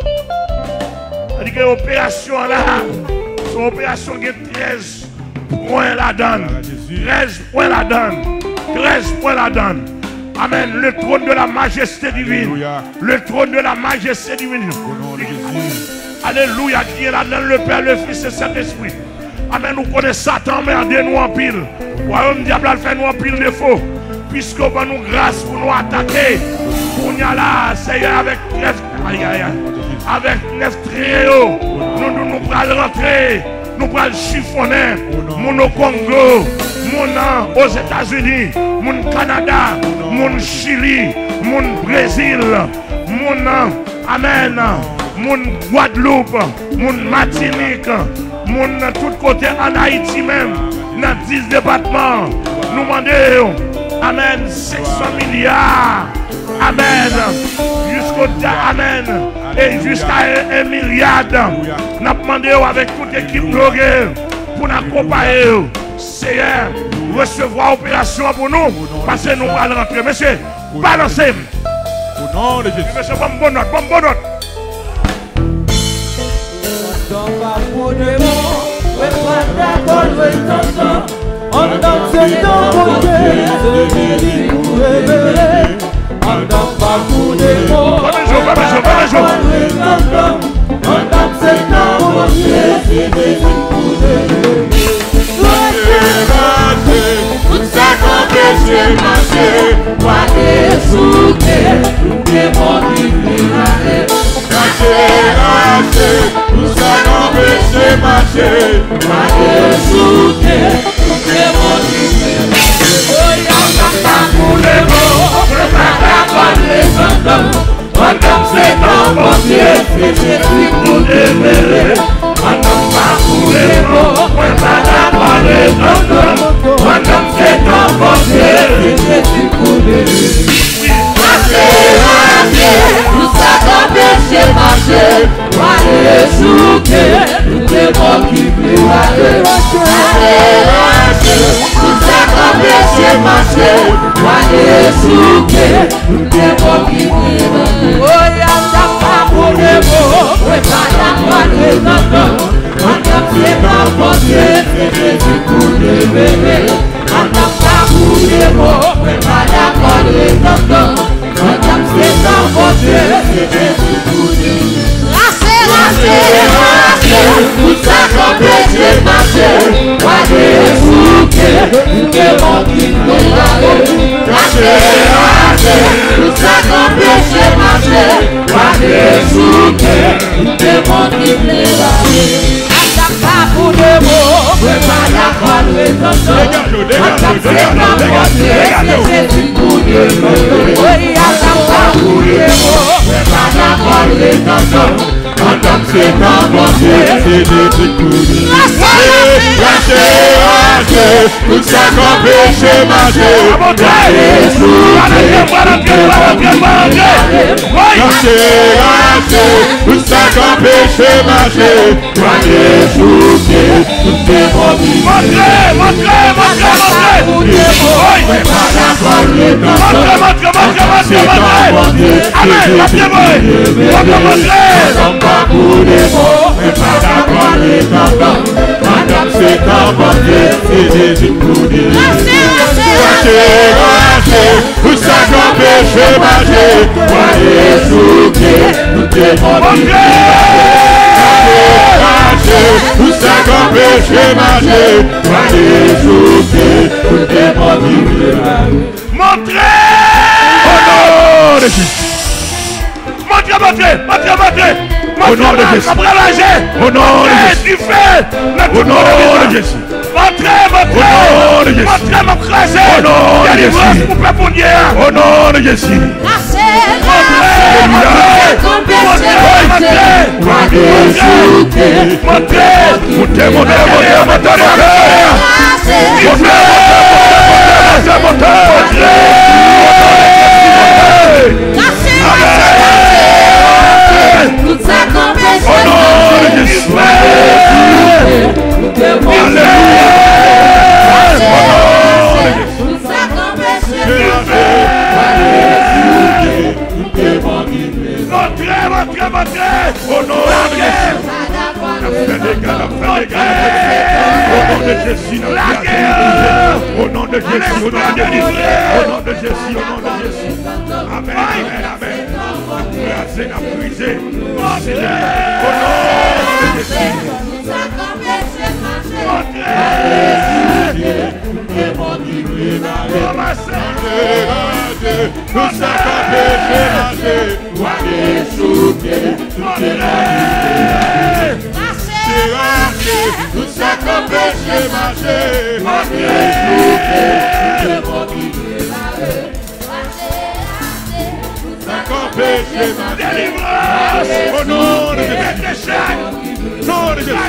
l'opération là. Son opération qui est 13 points la donne. 13 points la donne. 13 points la donne. Amen. Le trône de la majesté divine. Le trône de la majesté divine. Alléluia. Qui est là dans le Père, le Fils et Saint-Esprit. Amen. Nous connaissons Satan, merde nous en pile. Royaume diable fait nous en pile défaut. Puisque va nous grâce pour nous attaquer. Pour nous là, Seigneur, avec 9 avec 9 tréaux. Nous allons rentrer. Nous allons chiffonner. Mon au Congo. Mon aux États-Unis. Mon Canada. Mon Chili. Mon Brésil. Mon Amen. Mon Guadeloupe. Mon Martinique. Mon tout côté en Haïti même. Dans 10 départements. Nous demandons. Amen. 500 milliards. Amen. Amen. Et jusqu'à 1 milliard. Nous avons demandé avec toute l'équipe pour nous accompagner. Seigneur, recevoir l'opération pour nous. Parce que nous allons rentrer. Monsieur, balancez. Au nom de Jésus. Monsieur, bonne note, bonne note. On danse dans mon Dieu, c'est pour révéler. On danse pas pour des mots. On danse dans mon Dieu, c'est pour révéler. Tout ça qu'on peut marcher, pas des souhaits, tout est bon qui vient. Tout ça qu'on peut marcher, pas des souhaits. On Madame c'est ton bon Dieu, c'est Jésus pour demeurer. Madame pas pour les mots, moi pas d'accord les autres. Madame c'est ton bon Dieu, c'est Jésus pour demeurer. Nous savons péché marché, par les jours que nous devons qui plus aller. Nous savons péché marché, par les jours que nous devons qui plus aller. Oh, y'a pas pour les mots, ouais, pas d'accord les autres. Madame c'est ton bon Dieu, c'est Jésus pour demeurer. Madame pas pour les mots, ouais, pas d'accord les autres. Madame c'est ton bon Dieu, c'est Jésus pour nous. Tout ça qu'on péché marché, moi des souquets, nous devons qu'il nous aller. Tout ça qu'on péché marché, moi des souquets, nous devons qu'il nous aller. Pas pour le mot, mais pas d'accord les autres. Madame c'est ton bon Dieu, c'est Jésus pour nous. Oui, pas pour le mot, mais pas d'accord les autres. Madame c'est ton bon Dieu, c'est Jésus pour nous. Tout ça qu'on péché marché, tout ça qu'on péché marché, Madame c'est ton bon Dieu, c'est Jésus pour nous. Tout ça qu'on péché marché, moi Jésus qui nous devons tout ça qu'on péché marché, moi Jésus qui nous devons Montrez! Au nom de Jésus. Montrez. Au nom de Jésus. Au nom de Jésus. Au nom de Jésus. Montrez. Montrez mon crasé. Au nom de Jésus. Au nom de Jésus. Au nom de Jésus. Amen. Tout ça qu'on péché marché, au nom de Jésus, nom de Jésus,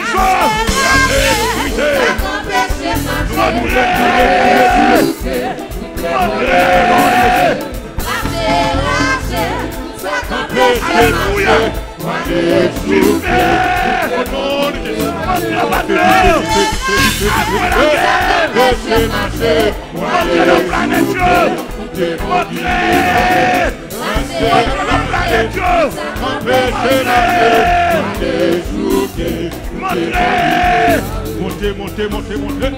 Montez.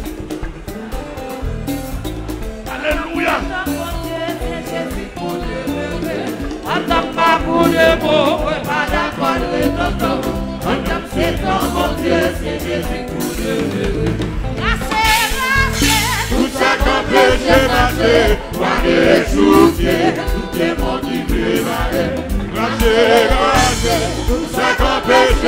Alléluia. Madame pas pour le mot, pas d'accord les autres. Madame c'est ton bon Dieu, c'est Jésus pour nous. Tout ça qu'on péché marché, moi Jésus qui tout est mon qui préparé. Tout ça qu'on péché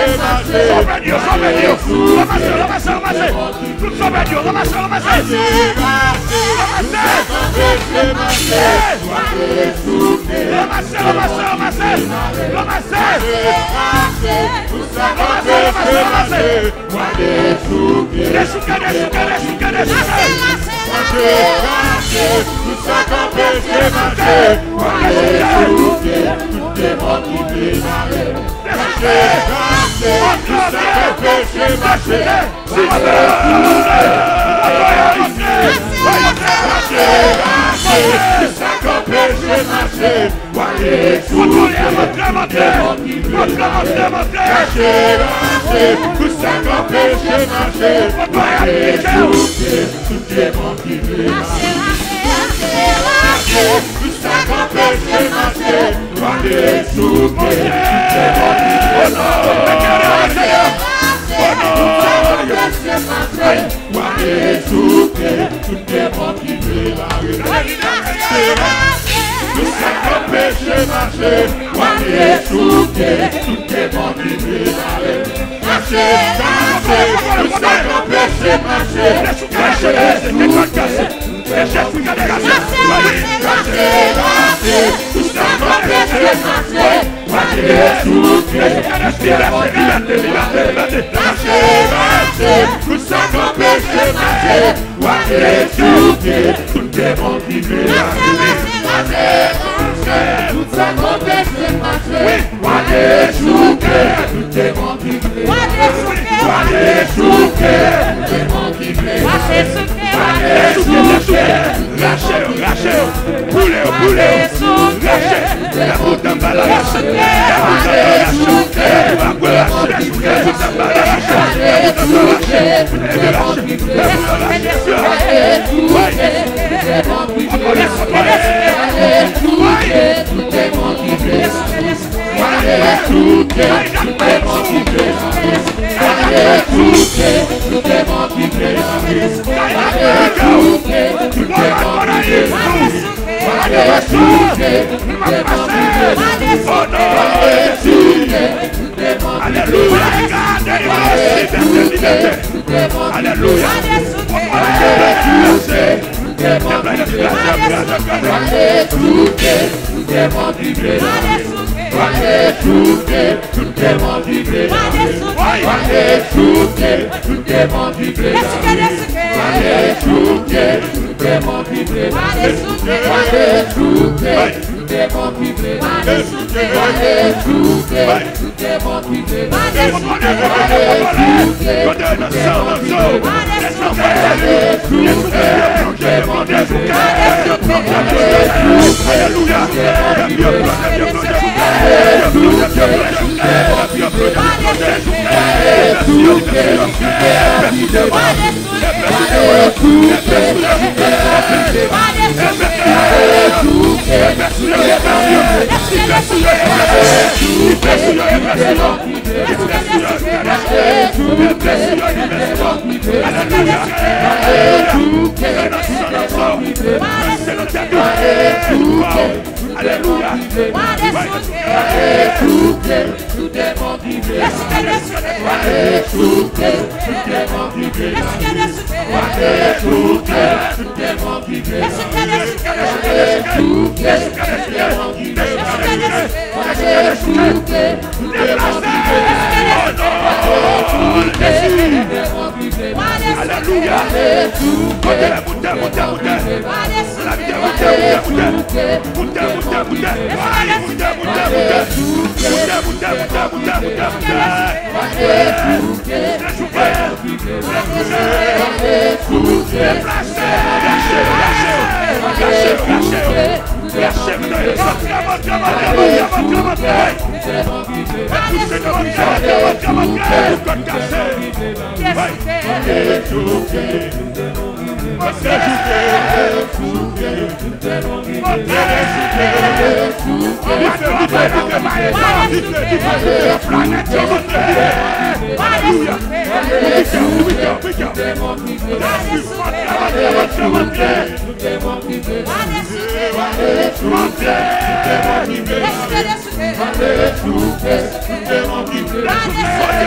Allez,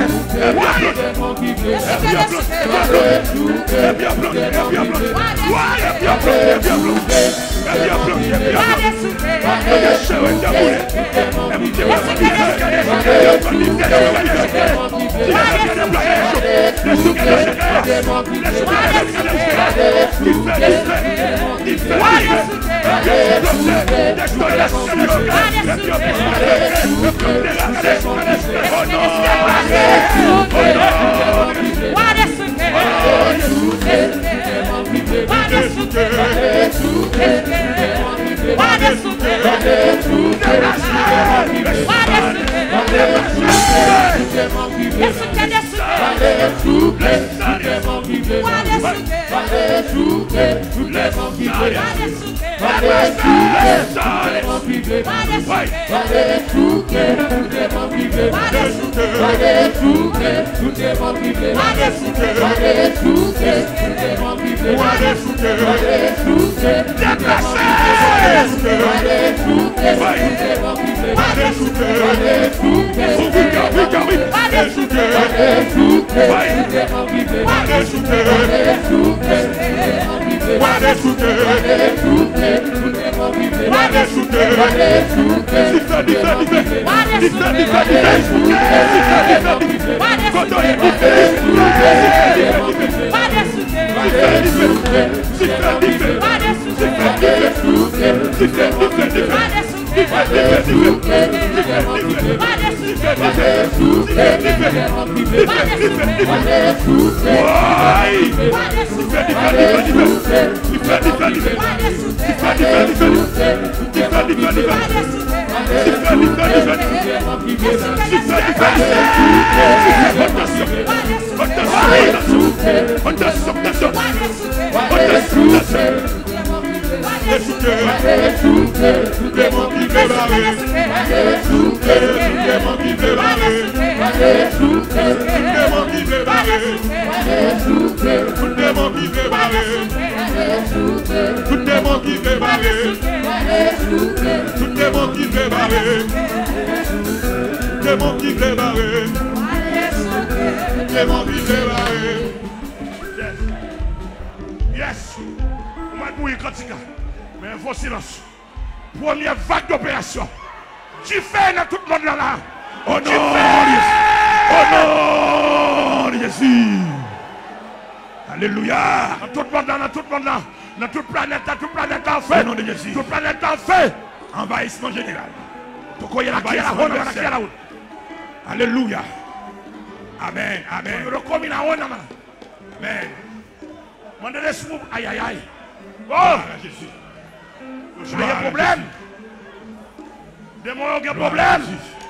Yes. Mais il faut silence. Première vague d'opération. Tu fais dans tout le monde là. Au nom de Jésus. Alléluia. Dans tout le monde là, dans tout le monde là. Dans toute planète en fait. Au nom de Jésus. Toute planète en fait. Envahissement général. Alléluia. Amen. Amen. Amen. Aïe, aïe, aïe. Oh, Jésus. Il y a un problème. Démon, il y a un problème.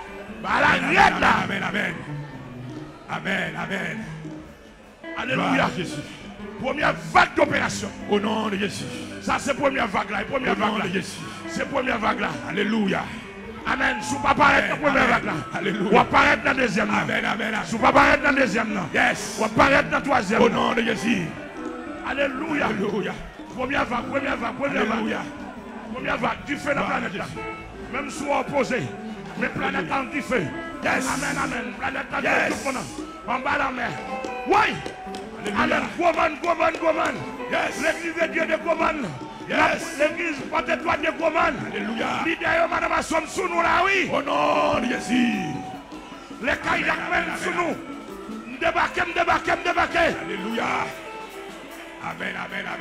Amen. Alléluia. Jésus. Première vague d'opération. Au nom de Jésus. Ça, c'est première vague là. Première vague là. C'est première vague là. Alléluia. Amen. Si vous ne paraître dans la première vague là, vous apparaître dans la deuxième là. Amen. Si vous ne paraître dans la deuxième là, Yes. vous apparaître dans la troisième. Au nom de Jésus. Alléluia. Première vague. Première vague. Du feu dans la planète là. Même si vous opposez, mais planète en du feu. Yes. Amen. Planète en du feu. En bas la mer. Oui. Amen. Goman. Yes. L'église de Dieu de Goman. Yes. L'église porte-toi de Goman. Alléluia. L'idée, madame, sommes sous nous là, oui. Au nom de Jésus. Les Kaïdak même sous nous. Débarquez. Alléluia. Amen.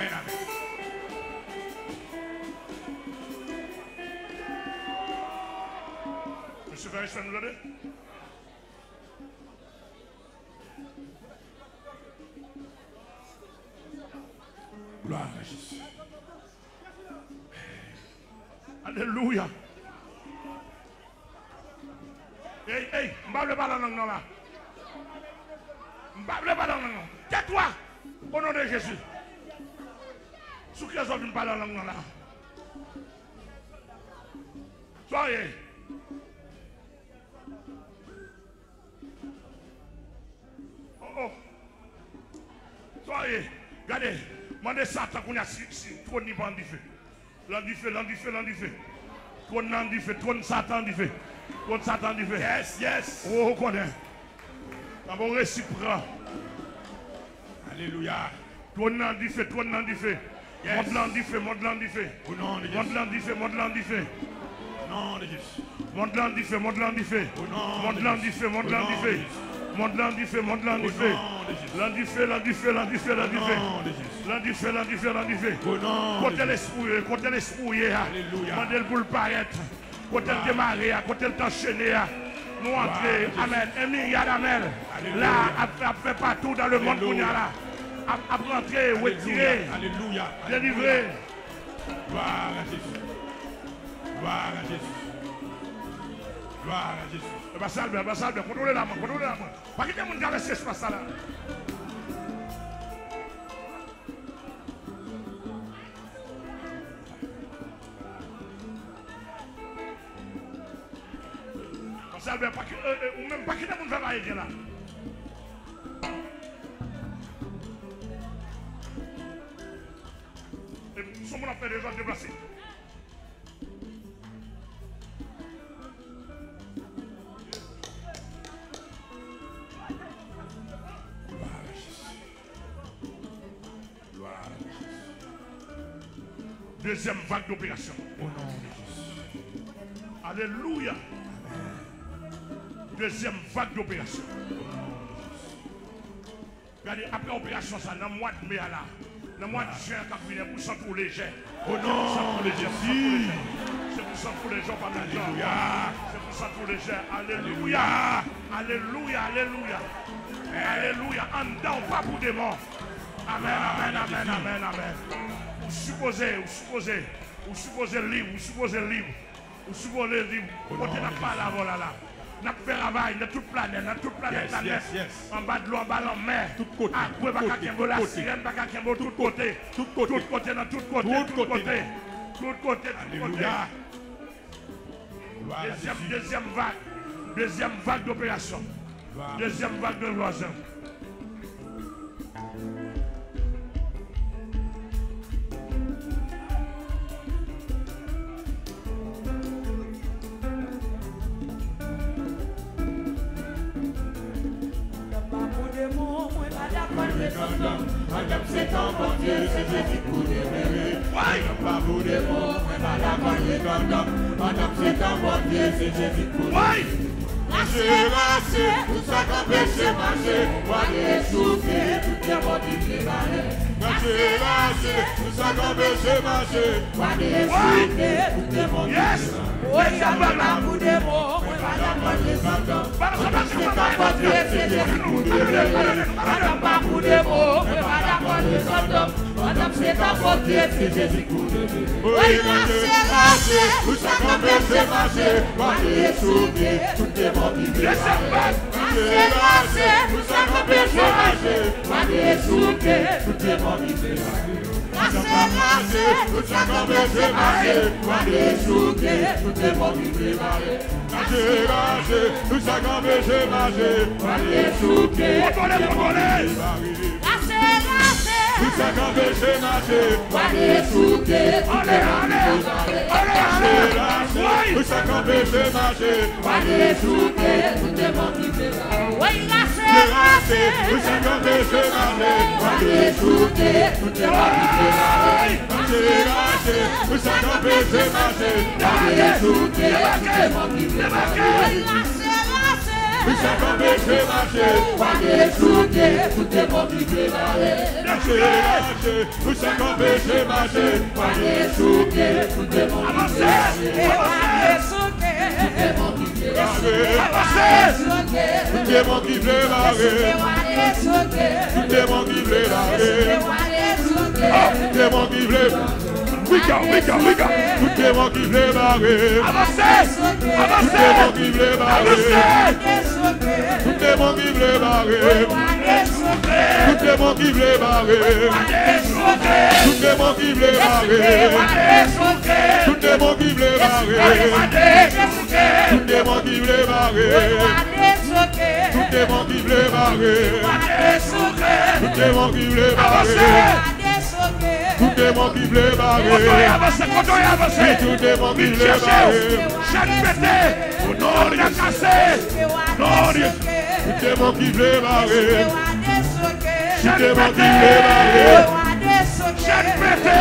Monsieur Ferris, nous aider? Gloire à Jésus. Alléluia. Hey, m'bable pas la langue là. M'bable pas la langue. Tais-toi. Au nom de Jésus. Sous qui ont une parole la langue là. Soyez. Oh. Soyez. Regardez. Mandez Satan qu'on a si trop de vent du feu. L'an du feu. Trône du feu, trône Satan du feu. Trône Satan du feu. Yes. Oh, connaît. Bon récipient. Alléluia. Trône nan di fait, trône nan di fait. Monte l'en di fait, monte l'en di fait. Au nom de Jésus. Monte l'en di fait, monte l'en di fait. Au nom de Jésus. Monte l'en di fait, monte l'en di fait. Monte l'en di fait, monte l'en di fait. Monte l'en di fait, monte l'en di fait. L'en di fait, l'en di fait, l'en di fait, l'en di fait. L'en di fait, l'en di fait, l'en di fait. Côté l'esprit, Alléluia. mandel pour le paraître. Côté le démarrer, côté le t'enchaîner. Nous entrer, amen. Un milliard d'amen. Là, à fait partout dans le monde qu'on y a là. À rentrer, retirer, Alléluia. délivrer. Gloire à Jésus. Gloire à Jésus. Gloire à Jésus. Salve, contrôlez la main, contrôlez la main. Pas qu'il y ait mon gars laissé sur ça là. Salve, ou même pas qu'il y ait mon gars là. Et son monde a fait des gens déplacés. Deuxième vague d'opération. Au nom de Jésus. Alléluia. Deuxième vague d'opération. Regardez, après l'opération, ça, dans le mois de mai, là, dans le mois de juin, quand vous venez, vous sentez tous les gens. Au nom de Jésus. C'est pour ça tous les gens par le temps. Alléluia. C'est pour ça tous les gens. Alléluia. Alléluia. Alléluia. Alléluia. En dedans, pas pour des morts. Amen, amen, amen, amen, amen. Vous supposez libre, vous supposez libre. Côté n'a pas la vol là. N'a fait travail dans toute planète, en bas de l'eau, en bas de la mer. Tout côté. Après, pas qu'à la sirène, pas qu'à tout côté. Tout côté, dans tout côté. Alléluia. Deuxième vague d'opération. Deuxième vague de voisins. Madame, c'est ton bon Dieu, c'est Jésus pour demeurer. Pas pour des mots, Madame, c'est ton bon Dieu, c'est Jésus pour demeurer. Lâchez, tout ça qu'on péché marcher, voyez souffrir, tout est bon du préparé. Lâchez, tout ça qu'on péché marcher, voyez souffrir, tout est bon du préparé. Oui, il y a pas pour des mots, Madame, c'est ton bon Dieu, c'est Jésus pour demeurer. Pas pour des mots, Madame, c'est ton bon Dieu, c'est Jésus pour demeurer. Oui, lâchez, tout ça qu'on péché marcher, voyez souffrir, tout est bon du préparé. Lâchez, tout ça qu'on péché marcher, voyez souffrir, tout est bon du préparé. Lâchez, tout ça qu'on péché marcher, voyez souffrir, tout est bon du préparé. Lâchez, tout ça qu'on péché marcher, voyez souffrir, tout est bon du préparé. Tout ça qu'on péché marcher, voyez souffrir, tout est bon du préparé. Tout ça qu'on péché marcher, voyez souffrir, tout est bon du préparé. Tout ça qu'on péché marcher, voyez souffrir, tout est bon du préparé. Tout ça qu'on péché marcher, voyez souffrir, tout est bon du préparé. Tout ça qu'on péché marcher, voyez souffrir, tout est bon du préparé. Tout ça qu'on péché marcher, voyez souffrir, tout est bon du préparé. Tout est bon qui veut marrer. Tout est bon qui veut marrer. Tout est bon qui veut marrer. Tout est bon qui veut marrer. Tout est bon qui veut marrer. Tout est bon qui veut marrer. Tout est bon qui veut marrer. Tout est bon qui veut marrer. Tout est bon qui veut marrer. Tout est bon qui veut marrer. Tout est bon qui veut marrer. Tout est bon qui veut marrer. Tout est bon qui veut barrer. Tout est bon qui veut barrer. Chaque pété, non, il a cassé. Non, démon qui veut barrer. Tout démon qui veut barrer. Chaque pété,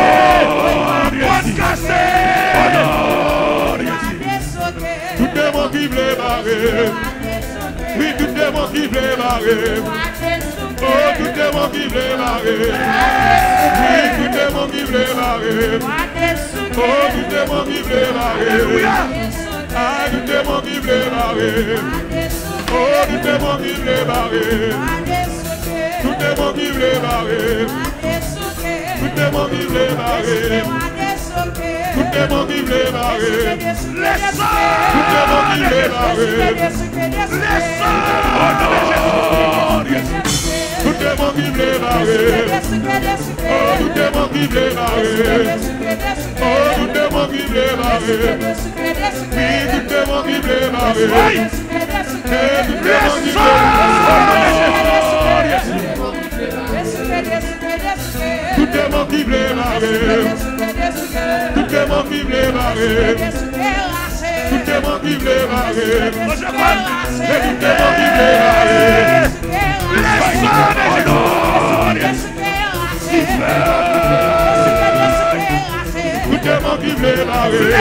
tout démon qui veut barrer. Oui, tout démon qui veut barrer. Oh, tout démon qui veut barrer. Oui, tout démon qui veut barrer. Oh, tout démon qui veut barrer. Ah, tout démon qui veut barrer. Oh, tout démon qui veut barrer. Tout démon qui veut barrer. Tout démon qui veut barrer. Tout démon qui veut barrer. Tout démon qui veut barrer. Tout démon qui veut barrer. Oh, tout démon qui veut barrer. Oh, tout démon qui veut barrer. Oui, tout démon qui veut barrer. Tout démon qui veut barrer. Tout démon qui veut barrer. Tout démon qui veut barrer. Tout démon qui veut barrer. Tout démon qui veut barrer. Tout démon qui veut barrer.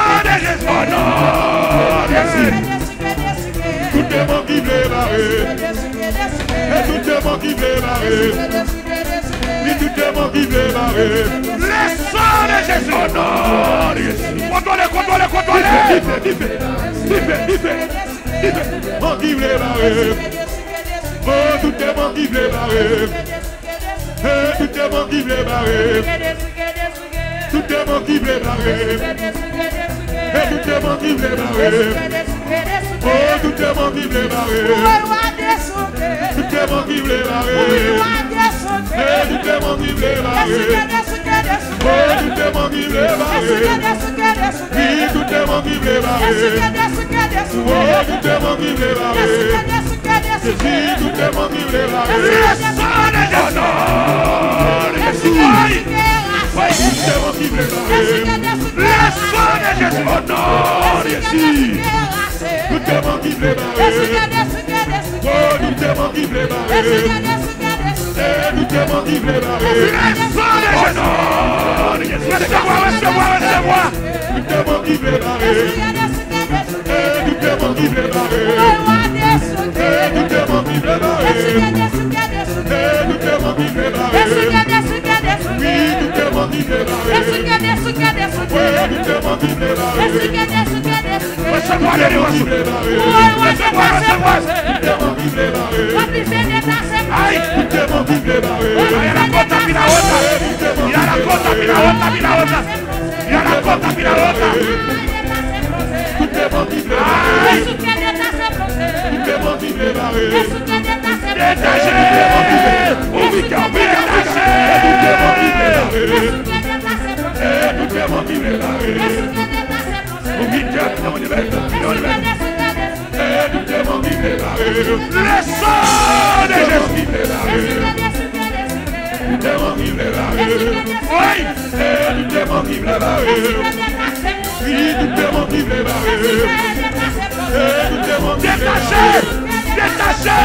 Tout démon qui veut barrer. Et tout démon qui veut barrer. Et tout démon qui veut barrer. Le sang de Jésus. Contrôlez. Démon qui veut barrer. Oh, tout démon qui veut barrer. Et tout démon qui veut barrer. Tout démon qui veut barrer. Et tout démon qui veut barrer. Oh, tout démon qui veut barrer. Tout démon qui veut barrer. Et tout démon qui veut barrer. Oh, tout démon qui veut barrer. Oui, tout démon qui veut barrer. Oh, tout démon qui veut barrer. Oui, tout démon qui veut barrer. Tout démon qui veut barrer. Oh, tout démon qui veut barrer. Et tout démon qui veut barrer. Tout démon qui veut barrer. Et tout démon qui veut barrer. Et tout démon qui veut barrer. Et tout démon qui veut barrer. Oui, tout démon qui veut barrer. Oui, tout démon qui veut barrer. Recevoir les ressources. Aïe, tout démon qui veut barrer. il y a la côte à Pinaota. Il y a la côte à Pinaota. Il y a la côte à Pinaota. Tout démon qui veut barrer. Tout démon qui veut barrer. Détachez. Tout démon qui veut barrer. Tout démon qui veut barrer. Le sang de Jésus. Tout démon qui veut barrer. Oui. Tout démon qui veut barrer. Oui, tout démon qui veut barrer. Tout démon qui veut barrer. Détachez.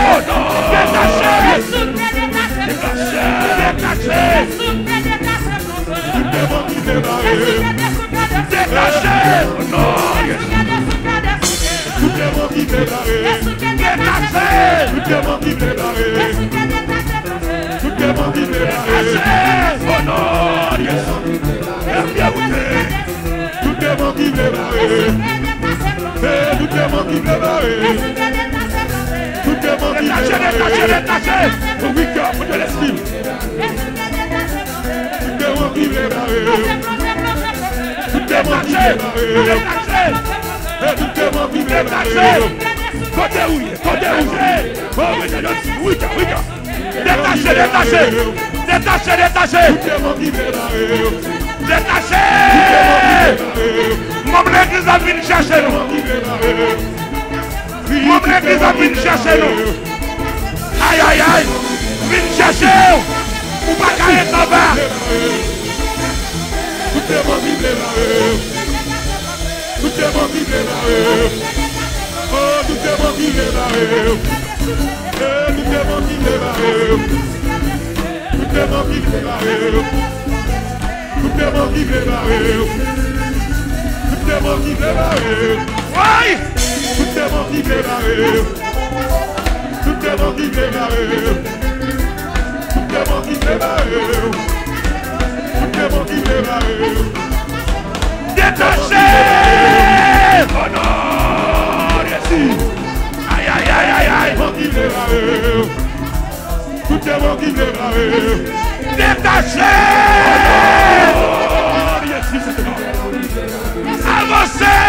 Tout démon qui veut barrer. Détachez. Tout démon qui veut barrer. Tout démon qui veut barrer. Tout démon qui veut barrer. Tout démon qui veut barrer. Tout démon qui veut barrer. Tout démon qui veut barrer. Détachez. Oui, car vous de l'estime. Tout démon qui veut barrer. Tout démon qui veut barrer. Tout démon qui veut barrer. Côté où? Oh, mais c'est oui, détachez. Tout démon qui veut barrer. Détachez. Mon l'église a venu chercher nous. Mon l'église a venu chercher nous. Aïe. Vine chercher. Ou pas qu'à être en bas. Tout démon qui veut barrer. Tout démon qui veut barrer. Oh, tout démon démon qui veut barrer. Tout démon qui veut barrer. Tout démon qui veut barrer. Tout démon qui veut barrer. Tout démon qui veut barrer. Oui! Tout démon qui veut barrer. Tout démon qui veut barrer. Tout démon qui veut barrer. Tout démon qui veut barrer. Détachez! Oh non! Aïe, aïe, aïe, aïe, aïe! Tout démon qui veut barrer. Détachez! Avancez!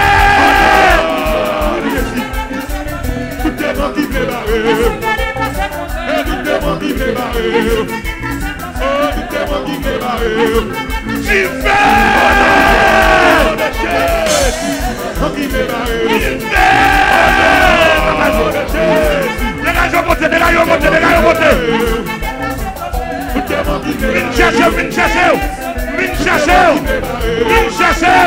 Tout démon qui veut barrer. Tout démon qui veut barrer. Tout démon qui veut barrer. J'y vais! Qui veut barrer. Dégagez, montez, dégagez, montez, dégagez, montez! Vine chercher, vine chercher! Vine chercher! Vine chercher!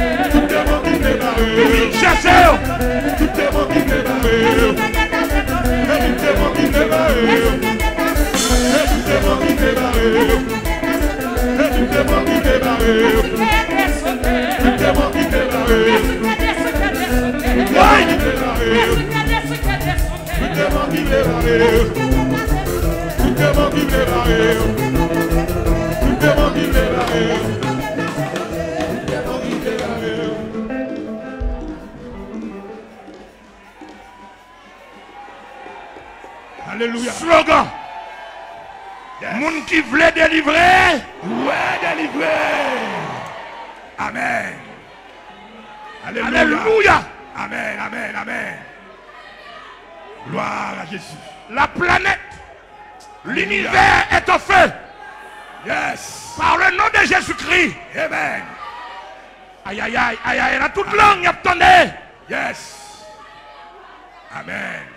Vine chercher! Tout démon qui veut barrer. Tout démon qui veut barrer. Tout démon qui veut barrer. Tout démon qui veut barrer. Tout démon qui veut barrer. Oui! Tout démon qui veut barrer. Tout démon qui veut barrer. Tout démon qui veut barrer. Tout démon qui veut barrer. Alléluia. Slogan! Moun qui voulait délivrer! Ouais, délivré. Amen. Alléluia. Alléluia! Amen, amen, amen. Gloire à Jésus. La planète, l'univers est en feu Yes. par le nom de Jésus-Christ. Amen. Aïe, aïe, aïe, aïe, aïe, dans toute langue, attendez. Yes. Amen.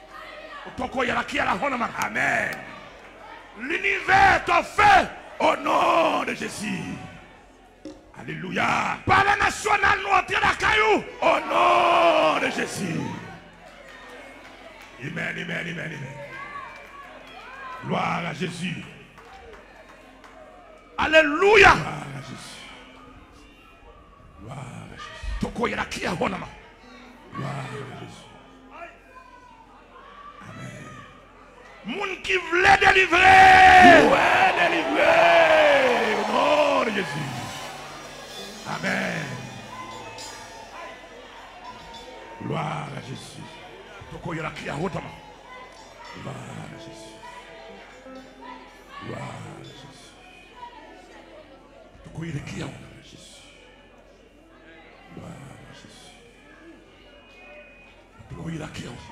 Amen. L'univers est en feu Au nom de Jésus. Alléluia. par la nationale, nous entrons dans la caillou. Au nom de Jésus. Amen, amen, amen, amen. Gloire à Jésus. Alléluia. Gloire à Jésus. Gloire à Jésus. Gloire à Gloire à Jésus. Moun qui voulait délivrer. Ouais, délivré. Au nom de Jésus. Amen. Gloire à Jésus. Gloire à Jésus. Gloire à Jésus. Gloire à Jésus. Gloire à Jésus. Gloire à Jésus.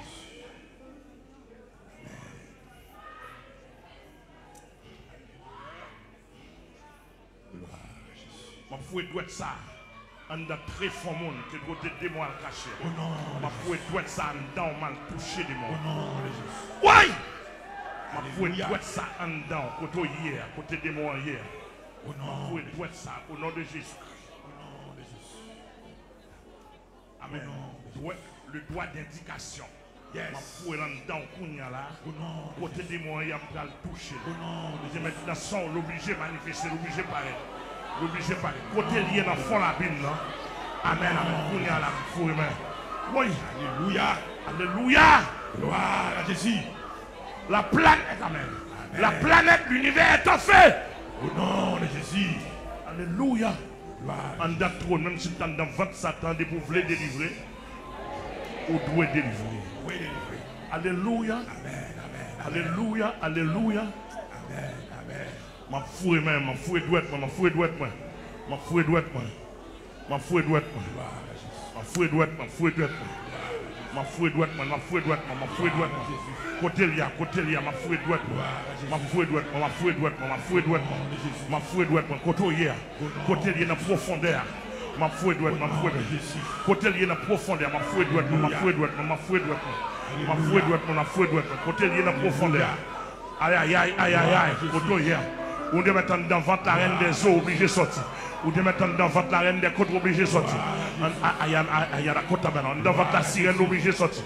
Ma fouet doit être ça. En dans très fond monde que côté des mois caché. Au nom Ma fouet doit être ça en dedans mal touché des mots. au nom de Jésus. Oui. Ma fouet doit être ça en dedans côté hier, côté des mois hier. Au Ma nom fouet doit être ça au nom de Jésus. au nom de Jésus. Amen. Le droit d'indication. Yes. Ma fouet en dedans kounya là. Au nom de Côté des mois hier me touché. Au nom de Je maintenant son l'obligé manifester, l'obligé paraître. L'obligé paraître. Côté lié dans le fond la Bible là. Amen, amen. Kounya là, fouet main. Oui. Alléluia. Alléluia. Gloire à Jésus. La planète, amen. Amen. La planète, l'univers est en feu. Au nom de Jésus. Alléluia. Gloire. En date trop, même si tu es dans le ventre Satan, de pour vouloir délivrer, ou doit délivrer. Oui, délivré. Alléluia. Amen, amen, Alléluia. Alléluia. amen, amen. Ma fouet même, ma fouet douette, ma fouet douette, ma fouet douette, ma fouet douette, Gloire à Jésus. ma fouet douette, ma fouet douette, ma fouet douette, ma fouet douette, ma fouet douette, côté lia, ma fouet douette, ma fouet douette, ma fouet douette, ma fouet douette, ma fouet douette, côté hier, côté lia dans profondeur, ma fouet douette, ma fouet douette, côté lia dans profondeur, ma fouet douette, ma fouet douette, ma fouet douette, ma fouet douette, ma fouet douette, côté lia dans profondeur. Aïe aïe aïe aïe aïe aïe, côté hier. Ou de mettre dans ventre la reine des eaux obligé de sortir. Ou de mettre dans ventre la reine des côtes obligé de sortir. Aïe aïe aïe la côte dans ventre la sirène obligé de sortir.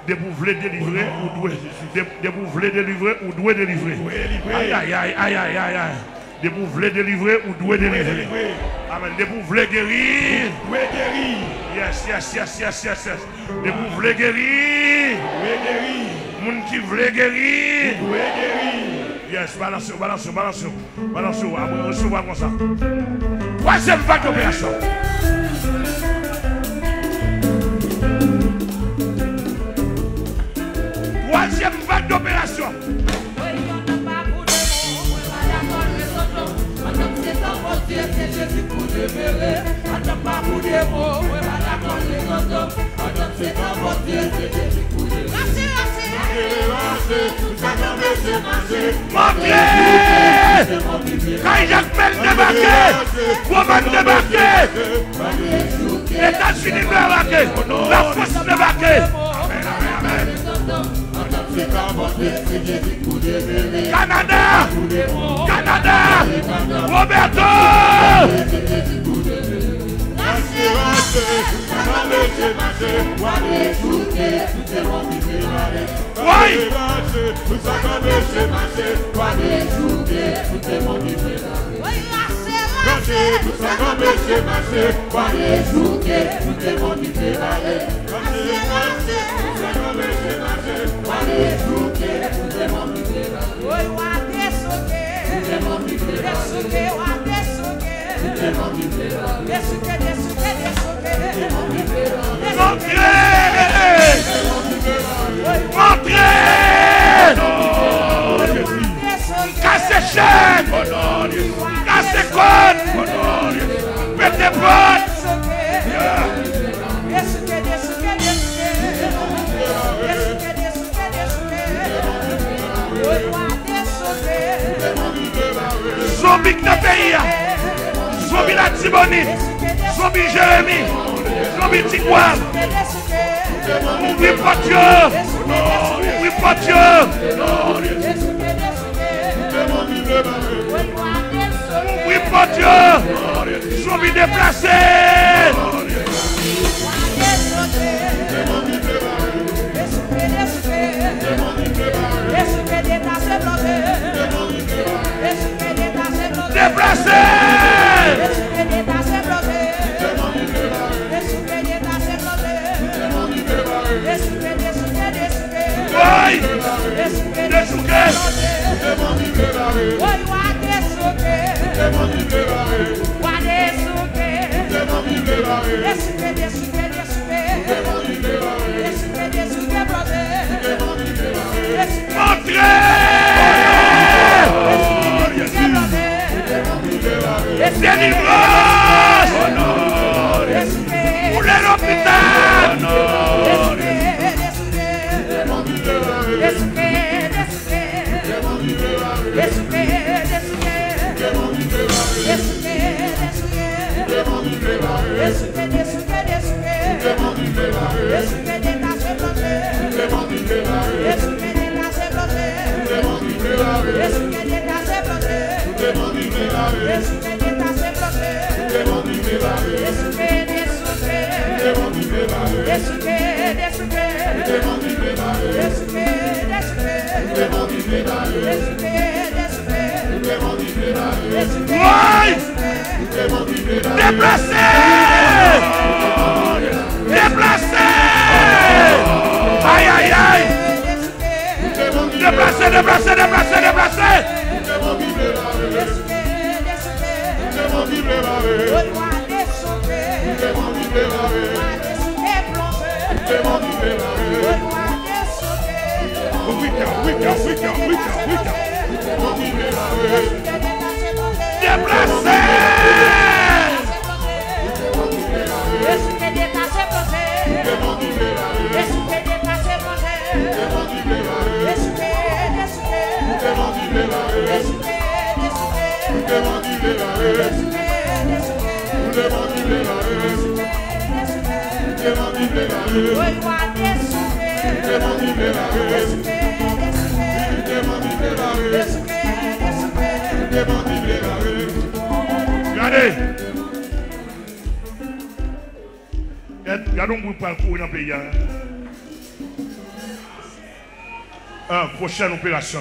De vous voulez délivrer ou doit de vous voulez délivrer ou doit délivrer. Aïe aïe aïe aïe aïe aïe aïe. De vous voulez délivrer ou doit délivrer. Amen. De vous voulez guérir. Doit guérir. Yes. De vous voulez guérir. Doit guérir. Moun qui voulait guérir. Doit guérir. Yes, balance. Recevoir comme ça. Troisième vague d'opération. Troisième vague d'opération. Quand Jacques Mel débarqué, Roman débarqué, États-Unis débarqué, la France débarqué. Amen. Canada, Roberto. Cassez chaîne, cassez côte, mettez porte. Zombie de pays, zombie la Tibonite, zombie Jérémie, zombie Tigouane. Oui, pas Dieu. Oui, pas Dieu. Oui, pas Dieu. Zombie déplacé. Déplacé. Oui. Délivrance pour l'hôpital. Déplacé! Déplacé! Aïe aïe aïe! Déplacé! Regardez un groupe parcours dans le pays. Prochaine opération.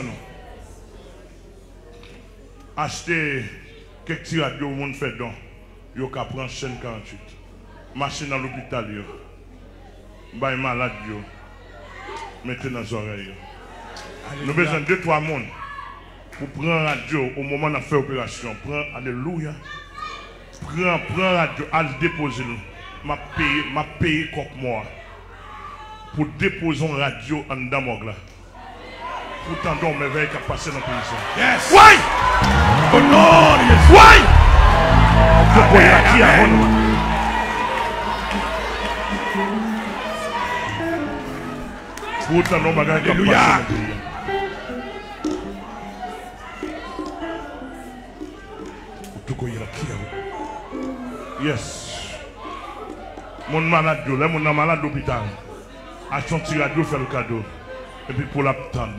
Acheter quelques petits radios, le monde fait don. Yo ka prendre chaîne 48. Marcher dans l'hôpital yo. Bay malade yo. Mettez dans les oreilles. Nous avons besoin de 2-3 monde pour prendre radio au moment de faire l'opération. Prends, alléluia. Prends radio, à le déposer. Ma paye comme moi. Pour déposer une radio en Damogla. Pour t'entendre mes veilles qui passent dans le pays. Yes. Oui! Oh non, yes. Oui! Pour t'entendre mes veilles qui passent dans le pays. Yes. Mon malade, là, mon malade d'hôpital. A son petit radio faire le cadeau. Et puis pour l'attendre.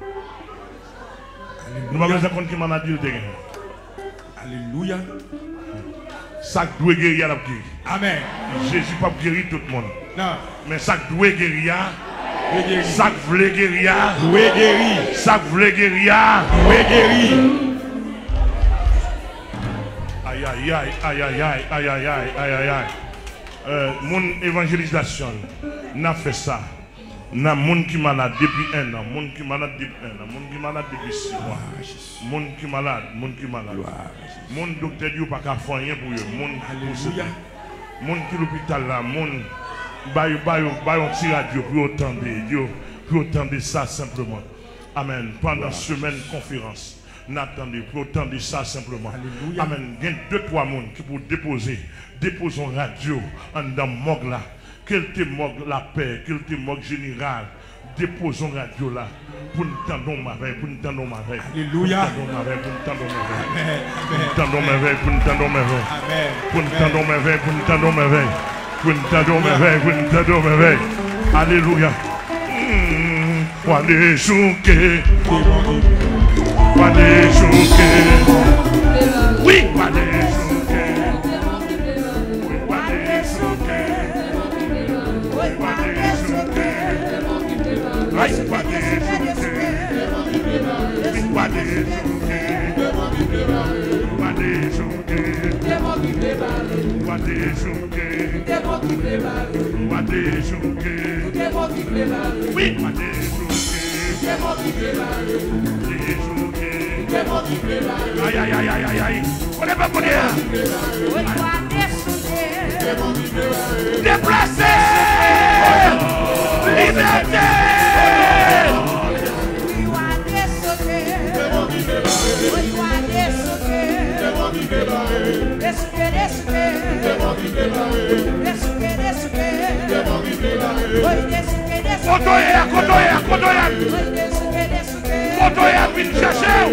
Nous avons besoin de qui maladie de gagner. Alléluia. Ça doit guérir la guérir. Amen. Jésus pas guérir tout le monde. Non. Mais ça doit guérir. Ça voulait guérir. Oui, guéri. Ça voulait guérir. Oui, guéri. Aïe aïe aïe aïe aïe aïe aïe aïe aïe aïe aïe. Mon évangélisation n'a fait ça. N'a mon qui malade depuis 1 an, mon qui malade depuis 1 an, mon qui malade depuis 6 mois. Mon qui malade, mon qui malade. Mon docteur dit pas qu'à faire rien pour eux. Mon qui l'hôpital là, mon bayo petit radio pour entendre ça simplement. Amen. Pendant semaine conférence. N'attendez pour entendre ça simplement. Alléluia. Amen. Il y a 2-3 personnes qui pour déposer une radio en dans morgue là. Quel te morgue la paix, quel te morgue général. Déposons radio là pour nous tendre ma veille, pour nous tendre ma veille. Alléluia. Pour nous tendre ma veille, pour nous tendre ma veille. Pour nous tendre ma veille, pour nous tendre ma veille. Pour nous tendre ma veille, pour nous tendre ma veille. Alléluia. Wale chouke. Wale chouke. Oui, wale chouke. Wale chouke. Wale chouke. Ay, wale chouke. Wale chouke. Wale chouke. Wale chouke. Wale chouke. Oui, wale chouke. Aïe aïe aïe aïe aïe. On n'est pas pour dire. Déplacé. Liberté. Kotoya vin chercher.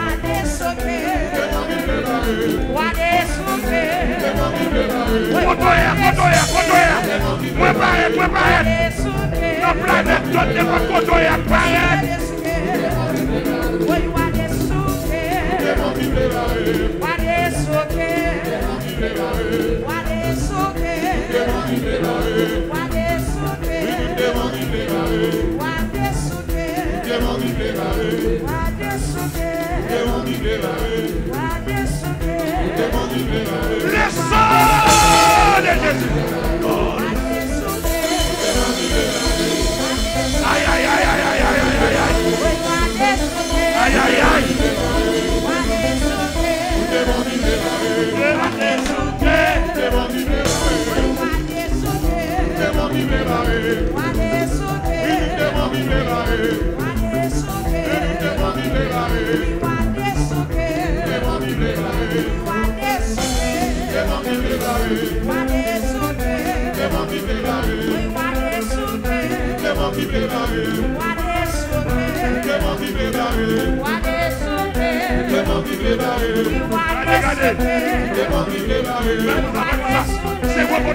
Kotoya. Préparez. La planète donne de votre Kotoya paraît. Le sang de Jésus. Aïe aïe aïe aïe aïe aïe aïe aïe aïe aïe. C'est quoi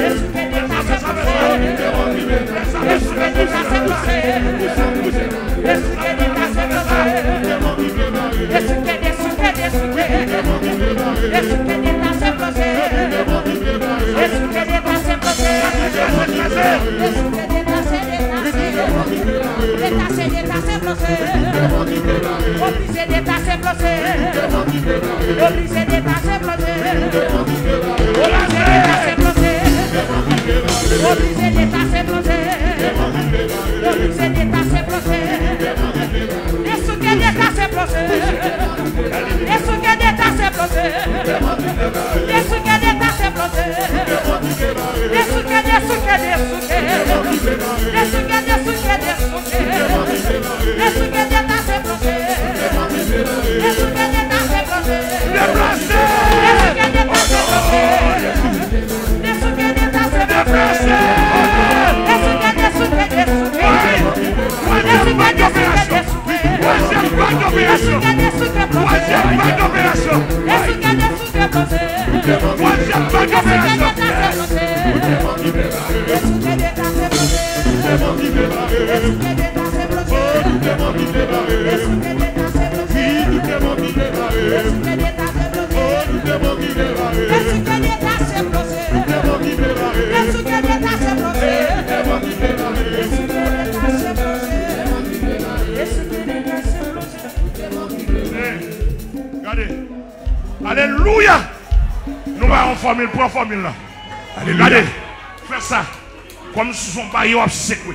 Alléluia. Nous allons formule pour formule là. Regardez, fais ça. Comme si son pari est sécué.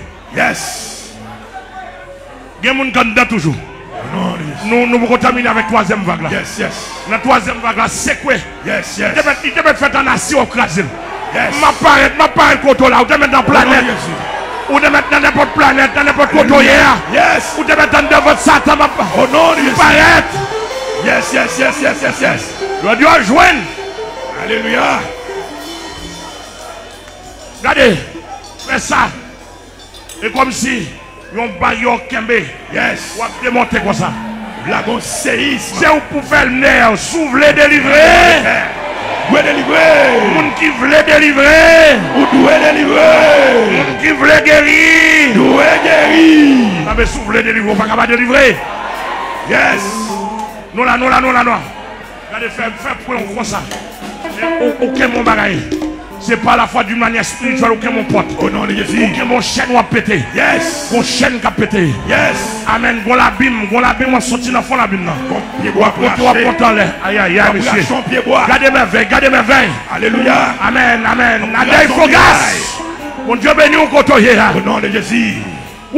Yes. Il y a des gens qui toujours. Nous pouvons terminer avec la troisième vague là. Yes, yes. La troisième vague là, sécué. Yes, yes. Il devait faire un assis au crasé. Yes. Ma parole contre là, ou de mettre dans la planète. Ou de mettre dans n'importe planète, dans n'importe côté hier. Yes. Ou de mettre dans votre Satan. Oh non, il paraît. Yes, yes, yes, yes, yes, yes. Dieu a joué. Alléluia. Regardez, fais ça. Et comme si on baillot kembe. Yes. On va démonter comme ça. La séisme. C'est où pour faire le nerf. S'ouvrir, délivrer. Vous délivrer. Moun qui voulait délivrer. Ou doit délivrer. Moun qui voulait guérir. Doit guérir. Ah mais s'ouvrir, délivrer. On va pas délivrer. Yes. Nous là. Regardez, fais pour nous comme ça. Aucun mon bagaille. C'est pas la foi d'une manière spirituelle, aucun mon pote. Oh non, les Jésus. Aucun mon chaîne va péter. Yes. Mon chaîne qui a pété. Yes. Amen. Gon l'abîme, on sorti dans le fond l'abîme. Pied bois, aïe, aïe, aïe, monsieur. Gardez mes veilles. Alléluia. Amen, amen. Adèle Fogas. Mon Dieu béni au côté. Oh non, les Jésus. Oui.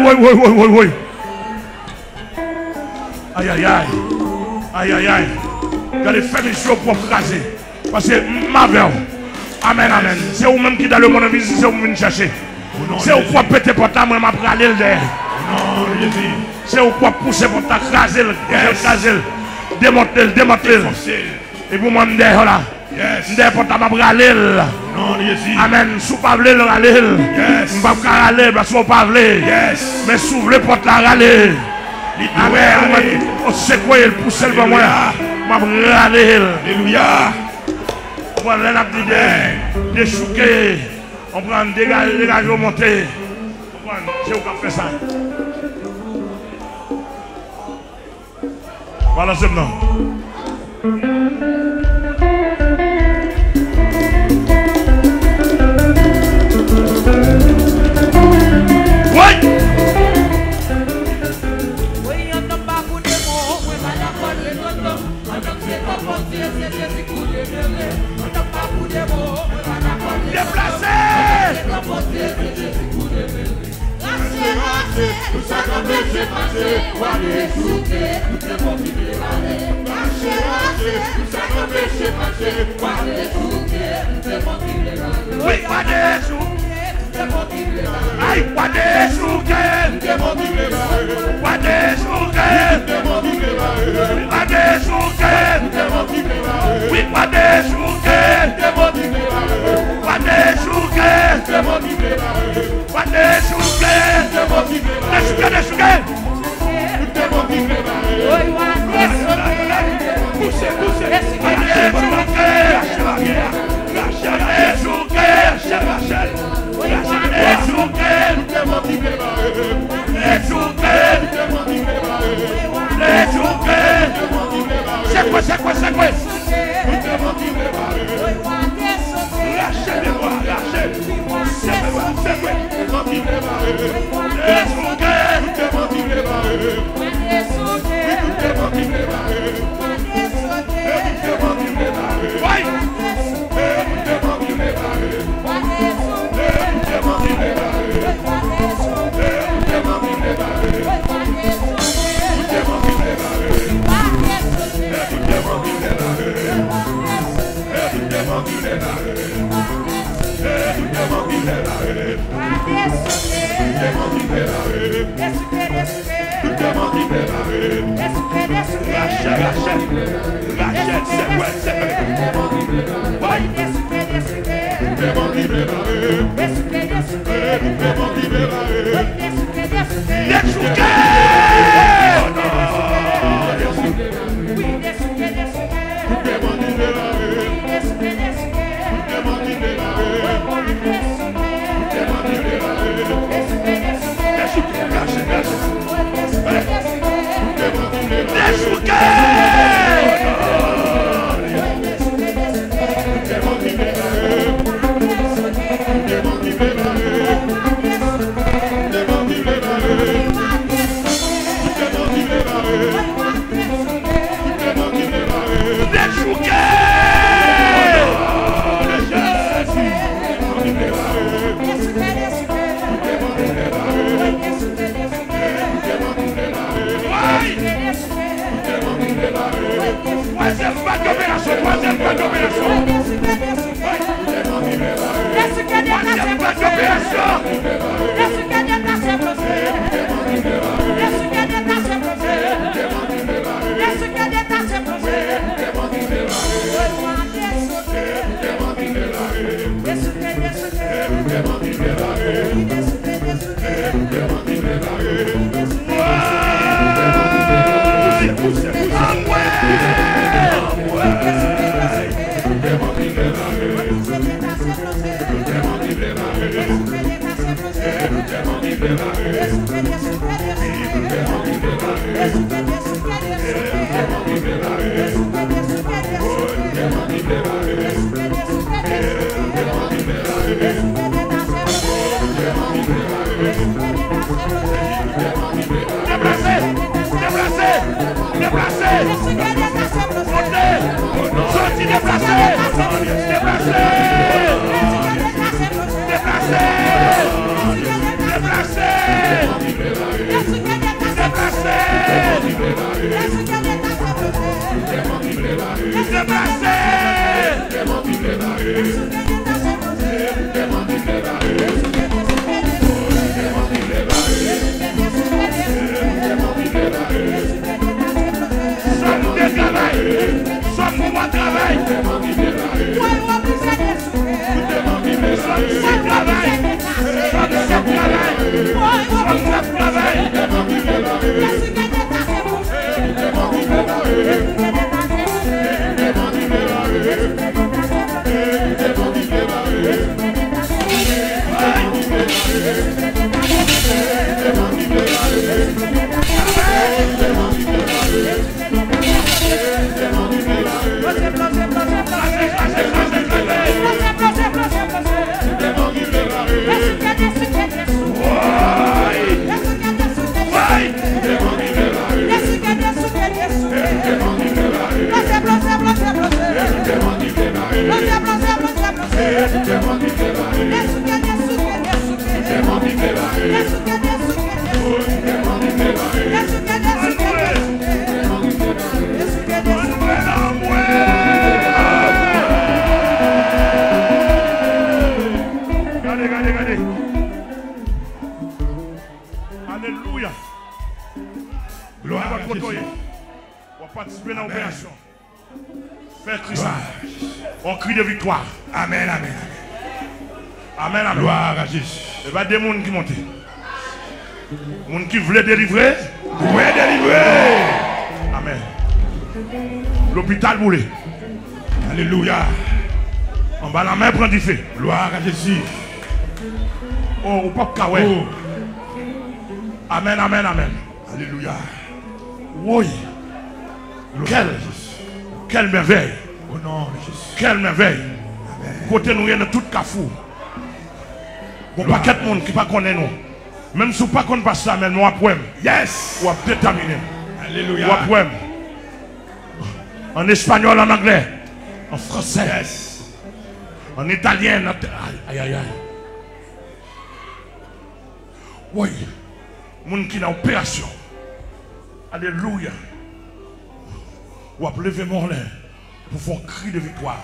Aïe, aïe, aïe. Aïe, aïe, aïe. Regardez, fais mes choses pour craser. Parce que ma veille. Amen, amen. C'est vous-même qui dans le monde invisible, c'est vous-même chercher. C'est vous qui péter pour ta main, m'a pralé le derrière. C'est vous qui pousser pour ta craser le démonter. Et vous m'en derrière là. Derrière pour ta m'a pralé. Amen. Sous pas vle le râler. M'pas pas râler parce qu'on pas vle. Mais s'ouvre pour ta râler. Amen. C'est quoi il pousse le moi. M'a râler. Alléluia. On prend des chouquets, on prend des gars monter. C'est où qu'on fait ça. Voilà, c'est maintenant. Oui! Déplacé! Tout ça qu'on fait, c'est passé. Oui, pas des sous. Aïe, pas des sous. Pas des sous. Pas des sous. Oui, pas des sous. Pas des sous. Pas des sous. Poussez. Alléluia. Gloire à Dieu. On va participer dans l'opération. Faire Christ. On crie de victoire. Amen, amen. Amen, amen. Gloire à Jésus. Il y a des gens qui montent. Des gens qui voulaient délivrer. Voulez délivrer. Amen. L'hôpital boulé. Alléluia. En bas la main prend du feu. Gloire à Jésus. Oh, ou pas de ouais. Oh. Amen, amen, amen. Alléluia. Oui. Gloire à Jésus. Quelle merveille. Au nom de Jésus. Quelle merveille. Côté nous, il y a tout cafou. Bon, pas quatre monde qui ne connaissent nous. Même si vous ne connaissez pas ça, mais nous apprenons. Yes. Ou déterminer. Alléluia. Ou apprenons. En espagnol, en anglais. En français. Yes. En italien. Aïe, aïe, aïe. Oui. Moun qui n'a opération. Alléluia. Ou à lever mon lait pour faire un cri de victoire.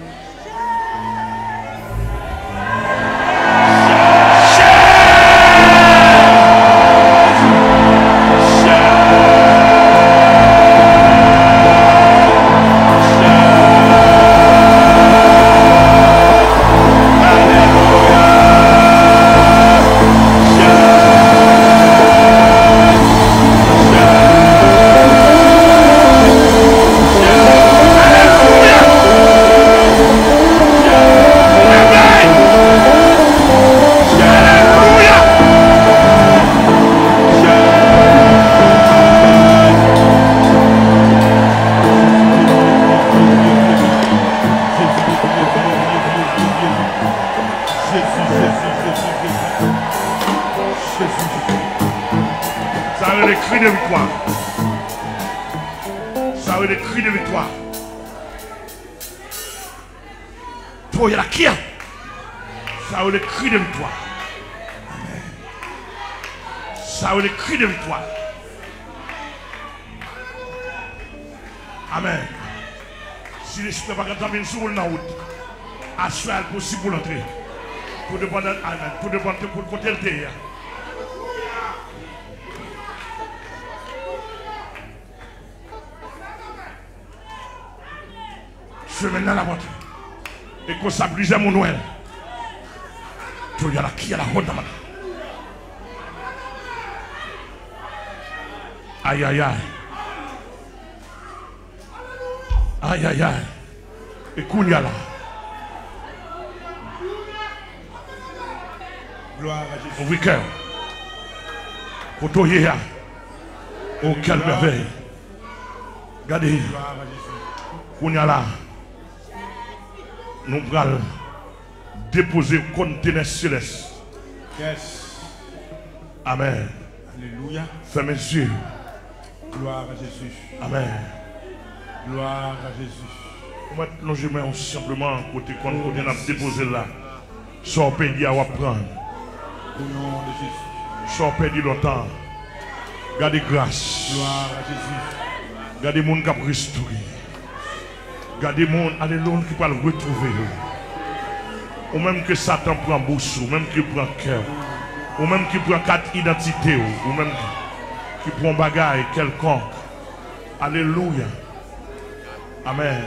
Amen. Si les cheveux ne sont pas sur la route, assurez possible pour l'entrée. Pour demander, amen. Pour demander pour le côté de terre. Je vais maintenant la voiture. Et qu'on s'abuse à mon Noël. Tu y a la qui a la route. Aïe aïe aïe. Aïe aïe aïe. Et Kounia là. Gloire à Jésus. Au week-end. Kotoye. Oh quelle merveille. Regardez. Gloire à Jésus. Kounia là. Nous allons déposer le conteneur céleste. Yes. Amen. Alléluia. Fermez les yeux. Gloire à Jésus. Amen. Gloire à Jésus. Maintenant, je mets simplement côté qu'on a déposé là. Sans pédi à prendre. Au nom de Jésus. Sans pédi longtemps. Gardez grâce. Gloire à Jésus. Gardez mon qui a restauré. Gardez mon alléluia qui va le retrouver. Ou même que Satan prend bouche, ou même qui prend cœur. Ou même qui prend quatre identités. Ou même qui prend bagaille quelconque. Alléluia. Amen.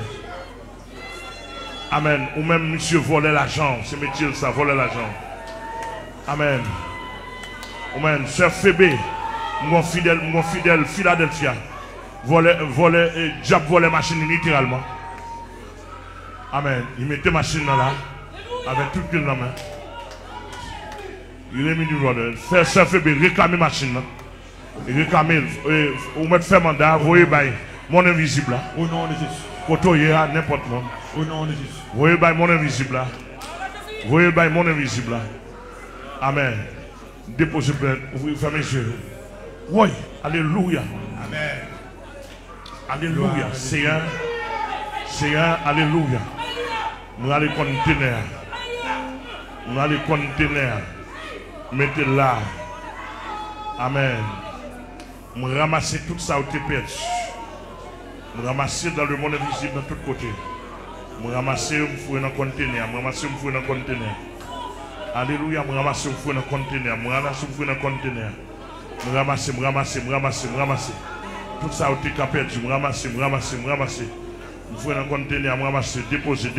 Amen. Ou même monsieur voler l'argent. C'est métier ça, voler l'argent. Amen. Amen. Sœur Phébé, mon fidèle Philadelphia. Diable voler machine littéralement. Amen. Il mettait machine là. Avec tout le main. Il est mis du volet. Sœur Phébé, réclamer machine là. Réclamer. Ou mettre faire mandat. Voyez, mon invisible là. Au nom de Jésus. Kotoye à n'importe quoi. Au nom de Jésus. Voyez mon invisible là. Voyez mon invisible là. Amen. Déposez plein. Ouvrez, fermez les yeux. Oui. Alléluia. Amen. Alléluia. Seigneur. Seigneur. Alléluia. Nous allons contenir. Nous allons contenir. Mettez là. Amen. Nous ramasser tout ça au TPS. Nous ramasser dans le monde invisible de tous côtés. Nous ramasser un fouet dans le conteneur. Nous ramasser un fouet dans le conteneur. Alléluia. Nous ramasser un fouet dans le conteneur. Nous ramasser un fouet dans le conteneur. Nous ramasser. Tout ça au TPS. Nous ramasser. Nous fouet dans le conteneur. Nous ramasser. Déposer.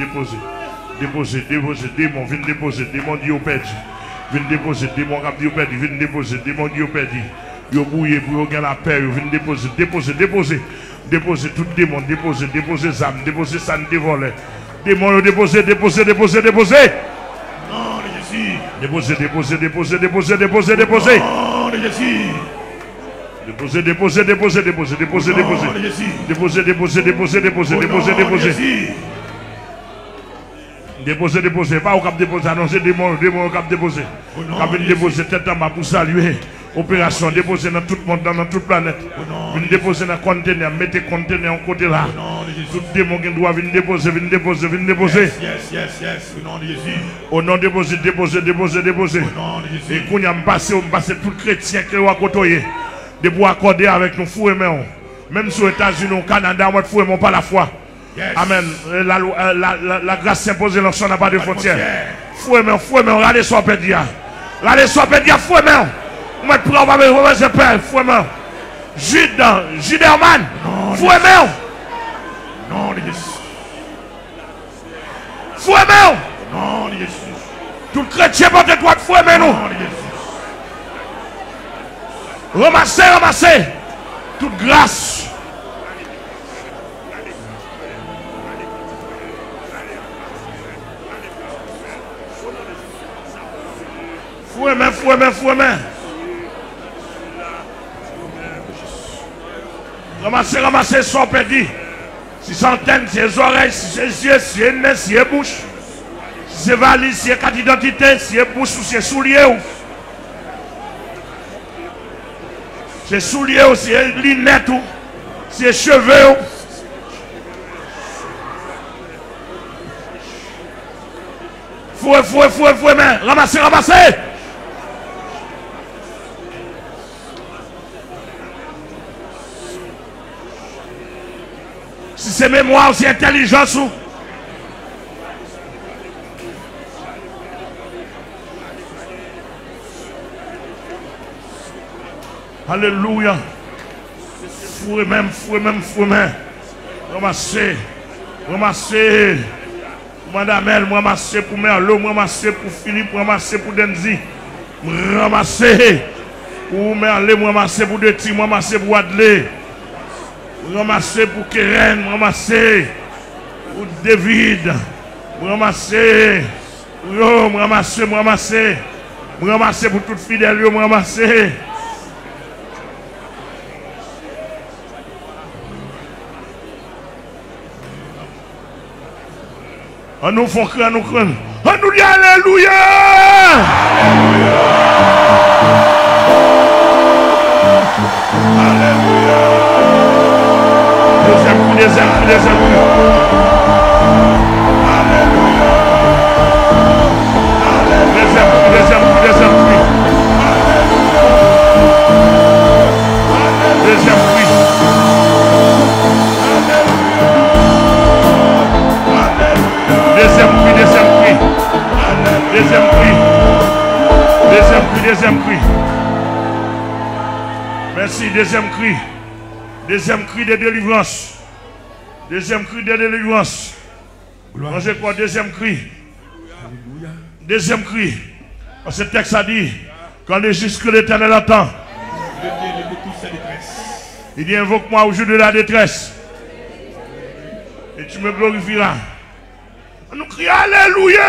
Démon, viens déposer. Démon dit au père. Viens déposer. Démon cap dit au père. Viens déposer. Démon dit au père. Yo bouillé pour gagner la paix. Viens déposer. Déposer tout démon, déposer âme, déposer ça ne dévoile. Démon, déposer. Non, de Jésus. Déposer. Non, de Jésus. Déposez, déposez, déposez, déposez, déposez, déposez. Déposez, déposez, déposez, déposez, déposez, déposez. Déposez, déposez. Pas au cap déposer, annoncez démon au cap déposer. Cap déposer tête en bas pour saluer. Opération déposer dans tout le monde, dans toute planète. Venez déposer dans le conteneur, mettez le conteneur en côté là. Tout démon qui doit venir déposer, venir déposer, venir déposer. Yes. Au nom de Jésus. Au nom de déposer, déposer, déposer, déposer. Et qu'on y a passé tout chrétien qui est à côté. De pouvoir accorder avec nous fous et mains. Même sur les États-Unis, au Canada, moi, fous et mains, pas la foi. Yes. Amen. La grâce s'imposée, l'ensemble n'a pas de frontières. Fous et mains, regardez sur Pédia. Regardez sur Pédia, fous et mains. Moi, je prends, je père, fous et mains. Juderman, fous et mains. Non, de Jésus. Fous et mains. Non, de Jésus. Tout chrétien porte droit de fous et mains, nous. Non, de Jésus. Ramassez, ramassez. Toute grâce. Fouet main, fouet main, fouet main. Ramassez, ramassez, son petit. Si c'est antenne, si c'est oreilles, si c'est yeux, si c'est nez, si c'est bouche. Si c'est valise, si c'est carte d'identité, si c'est bouche ou si c'est soulier. C'est souliers ou c'est lunettes ou c'est cheveux. Fouet, main. Ramassez, ramassez. Si c'est mémoire ou c'est intelligence ou. Alléluia. Fouet même. Ramassez. Madame Elle, ramassez pour Merlot, ramassez pour Philippe, ramassez pour Denzi. Ramassez pour Merlé, ramassez pour Deti, ramassez pour Adley. Ramassez pour Keren, ramassez pour David. Ramassez. Ramassez pour toutes fidèles, ramassez. On nous fait craindre, nous craindre. On nous dit Alléluia. Alléluia. Deuxième coup. Alléluia. Deuxième coup. Deuxième coup. Deuxième cri. Merci, deuxième cri. Deuxième cri de délivrance. Deuxième cri de délivrance. Mangez quoi? Deuxième cri. Deuxième cri. Ce texte a dit, quand le juste que l'Éternel attend, il dit invoque-moi au jour de la détresse. Et tu me glorifieras. On nous crie Alléluia.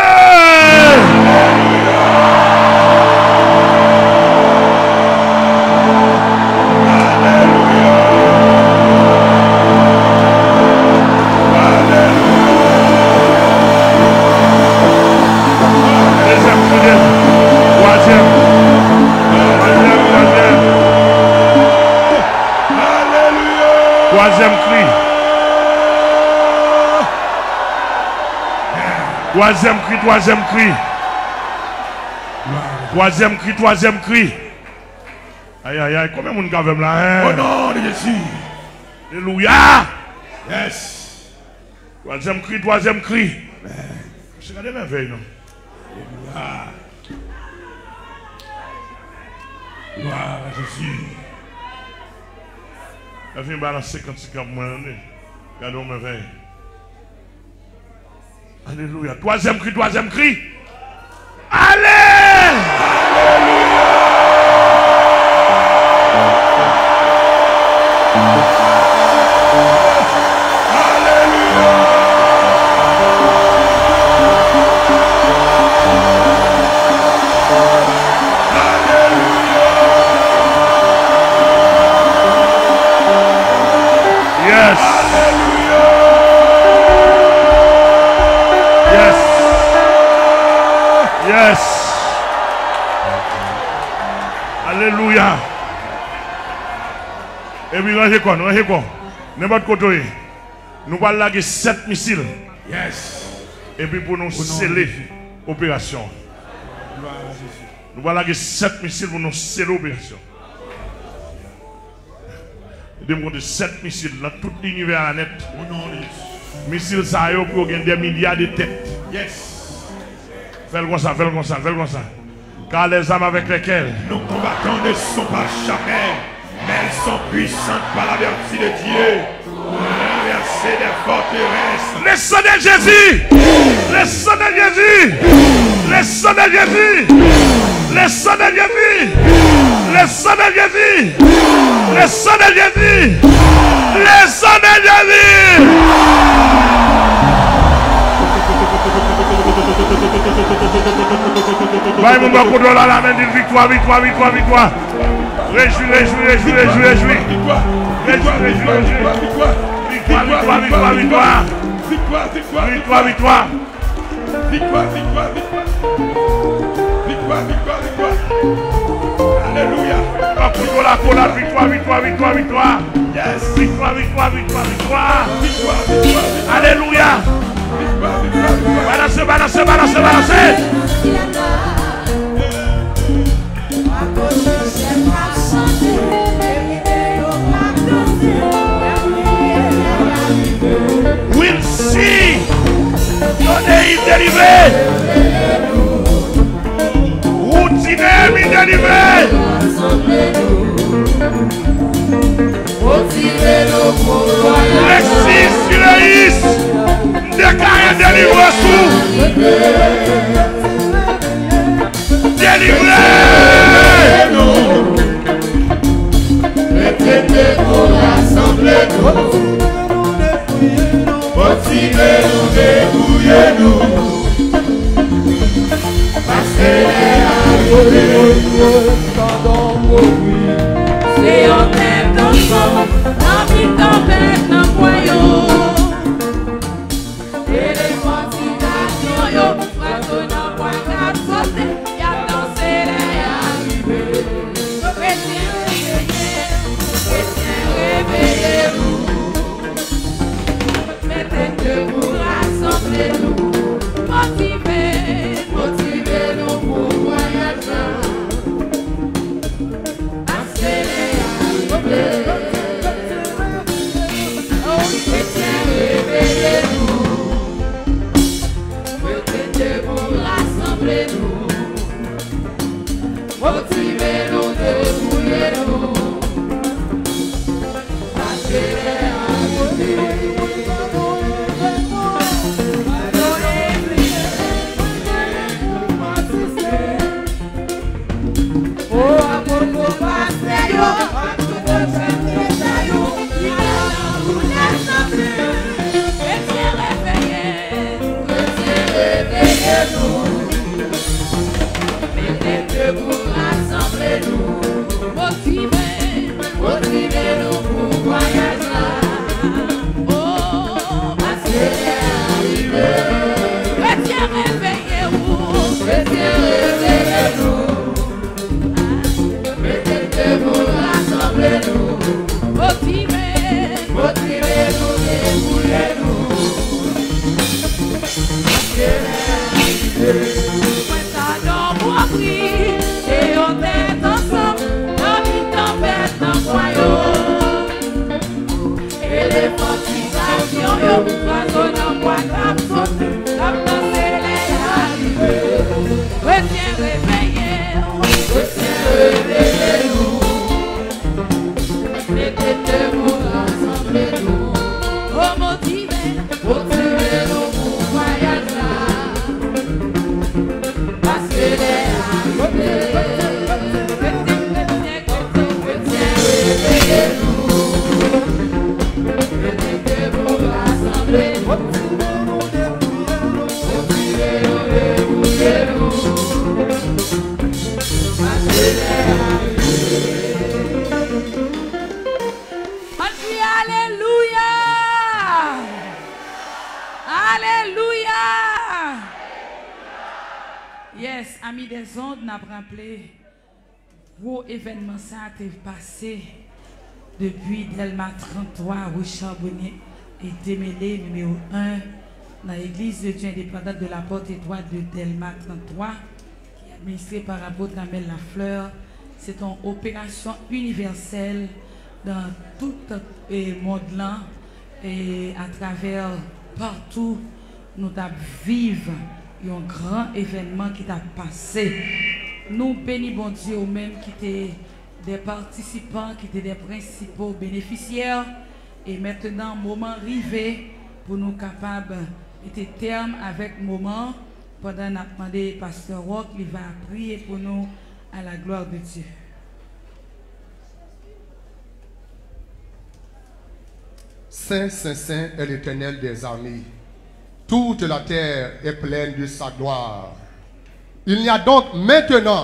Troisième cri. Aïe, combien de monde quand même là? Au nom de Jésus. Alléluia. Yes. Troisième cri. C'est regardez merveille, non? Gloire à Jésus. Elle vient balancer 50 mois. Regardons merveille. Alléluia. Troisième cri. Allez! Yes. Alléluia. Et puis, rangez quoi? N'importe côté. Nous allons laguer 7 missiles. Yes. Et puis pour nous sceller l'opération. Nous allons laguer 7 missiles pour nous sceller l'opération. Nous avons 7 missiles dans tout l'univers à net. Missiles ça y est pour gagner des milliards de têtes. Yes. Fais-le comme ça. Car les âmes avec lesquelles nos combattants ne sont pas charnels, mais elles sont puissantes par la vertu de Dieu pour renverser des forteresses. le sang de Jésus, le sang de Jésus, le sang de Jésus, le sang de Jésus, le sang de Jésus, le sang de Jésus, le sang de Jésus. Vai mon bako dans la main de victoire. Réjouis. Victoire. Alléluia. Victoire. Yes. Victoire. Alléluia. Balancez. We'll see your name delivered. What's your name delivered? Alexis Sileis, déclaré délivré sous. Délivré. Mettez-nous, rassemblez-nous. Motivez-nous, débrouillez-nous. Passez-les à côté. C'est en même temps dans une tempête, dans le royaume. Et les fortifications, yo, frappent dans le point qu'à sauter, y a dansé les arrivés. Chrétiens, réveillez-vous. Mettez debout, rassemblez-nous. Motivez-nous pour voyager. Chrétiens, réveillez-nous. Mettez debout, rassemblez-nous. Motivez-nous, débrouillez-nous. Motivez-nous pour voyager. Oh, chrétiens, réveillez-vous. Mettez debout, rassemblez-nous. Motivez-nous, débrouillez-nous. Maintenant, pour prier, et on est ensemble dans une tempête dans le royaume. Et les fortifications, yo, façonnent en Yes, amis des ondes, n'a rappelé gros événement ça a été passé depuis Delma 33, rue Charbonnier et démêlé numéro 1 dans l'église de Dieu indépendante de la porte étoile de Delma 33 qui est administrée par l'apôtre Amel Lafleur. C'est une opération universelle dans tout le monde là et à travers partout nous vivons un grand événement qui t'a passé. Nous bénissons bon Dieu au même qui étaient des participants, qui étaient des principaux bénéficiaires. Et maintenant, moment arrivé pour nous capables de terme avec le moment. Pendant qu'on a demandé Pasteur Rock, il va prier pour nous à la gloire de Dieu. Saint, Saint, Saint est l'Éternel des armées. Toute la terre est pleine de sa gloire. Il n'y a donc maintenant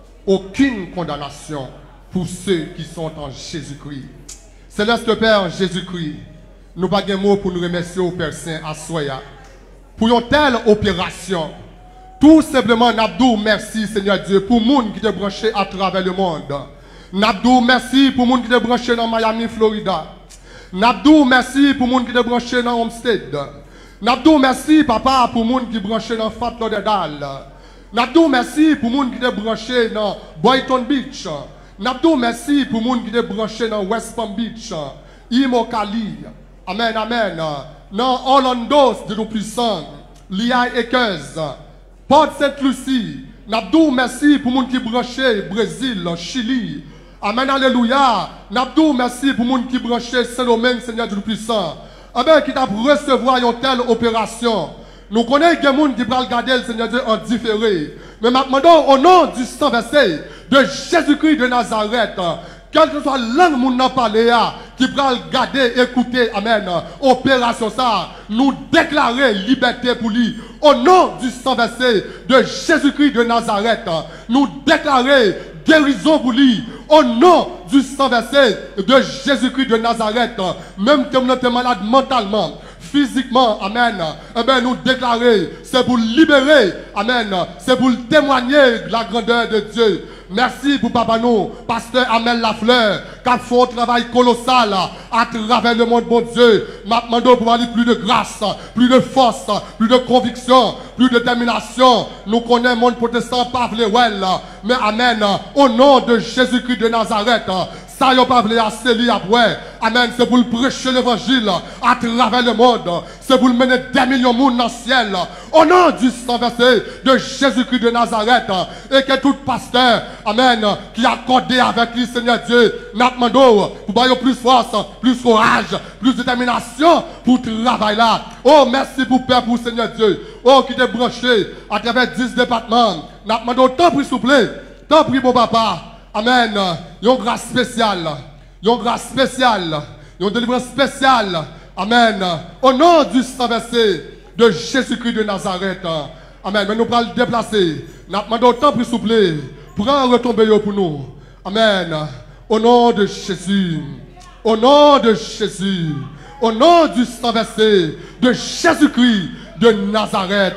aucune condamnation pour ceux qui sont en Jésus-Christ. Céleste Père Jésus-Christ, nous n'avons pas de mots pour nous remercier au Père Saint à Soya pour une telle opération. Tout simplement, Nabdou, merci Seigneur Dieu pour le monde qui te branché à travers le monde. Nabdou, merci pour le monde qui te branché dans Miami, Florida. Nabdou, merci pour le monde qui te branché dans Homestead. Nabdou, merci papa pour le monde qui te branché dans Fort Lauderdale. Nabdou, merci pour le monde qui est branché dans Boynton Beach. Nabdou, merci pour le monde qui est branché dans West Palm Beach. Imokali. Amen, amen. Dans Orlando, de nos puissants. Lia Ekez. Port Sainte-Lucie. Nabdou, merci pour le monde qui est branché Brésil, Chili. Amen, alléluia. Nabdou, merci pour le monde qui est branché Saint-Domingue, Seigneur du Puissant. Amen, qui t'a recevoir une telle opération. Nous connaissons des gens qui peuvent regarder le Seigneur Dieu en différé. Mais maintenant, au nom du sang versé de Jésus-Christ de Nazareth, quelle que soit la langue nous n'a parlé, qui peut regarder, écouter, amen, opération ça, nous déclarer liberté pour lui. Au nom du sang versé de Jésus-Christ de Nazareth, nous déclarer guérison pour lui. Au nom du sang versé de Jésus-Christ de Nazareth, même que nous sommes malades mentalement, physiquement, amen, eh bien, nous déclarer, c'est pour libérer, amen, c'est pour témoigner de la grandeur de Dieu. Merci pour papa nous, pasteur Amel Lafleur, qui a fait un travail colossal à travers le monde, bon Dieu. Maintenant, pour aller plus de grâce, plus de force, plus de conviction, plus de détermination. Nous connaissons le monde protestant, pas well, mais amen, au nom de Jésus-Christ de Nazareth. Ça, yon pas voulu assez li après. Amen. C'est pour le prêcher l'évangile à travers le monde. C'est pour le mener des millions de monde dans le ciel. Au nom du sang versé de Jésus-Christ de Nazareth. Et que tout pasteur, amen, qui a accordé avec lui, Seigneur Dieu, n'a demandé pour avoir plus force, plus courage, plus détermination pour travailler là. Oh, merci pour Père, pour Seigneur Dieu. Oh, qui t'est branché à travers 10 départements. N'a demandé tant pour s'il vous plaît. Tant pour mon papa. Amen. Une grâce spéciale. Une grâce spéciale. Une délivrance spéciale. Amen. Au nom du sang versé de Jésus-Christ de Nazareth. Amen. Mais nous allons le déplacer. Nous demandons autant pour s'il vous plaît. Prends retomber pour nous. Amen. Au nom de Jésus. Au nom de Jésus. Au nom du sang versé de Jésus-Christ de Nazareth.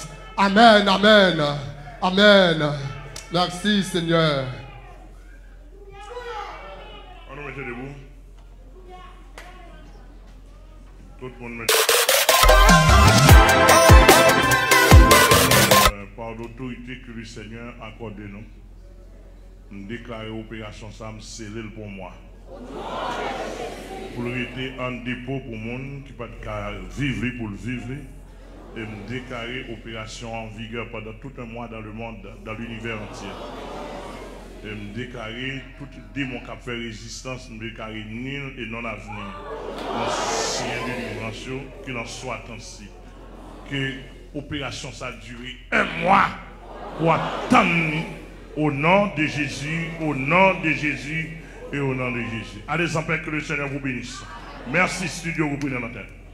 Amen. Amen. Amen. Merci Seigneur. Mettez debout. Tout le monde met. Par l'autorité que le Seigneur a accordée nous, nous déclarons l'opération Sam scellée pour moi. Pour rester en dépôt pour le monde qui peut vivre pour le vivre. Et nous déclarer l'opération en vigueur pendant tout un mois dans le monde, dans l'univers entier. Et me déclarer tout démon qui a fait résistance, me déclarer nul et non avenir. Ancien délivrance, qu'il en soit ainsi. Que l'opération ça a duré un mois pour attendre au nom de Jésus, au nom de Jésus et au nom de Jésus. Allez en paix, que le Seigneur vous bénisse. Merci, studio, vous prenez dans la tête.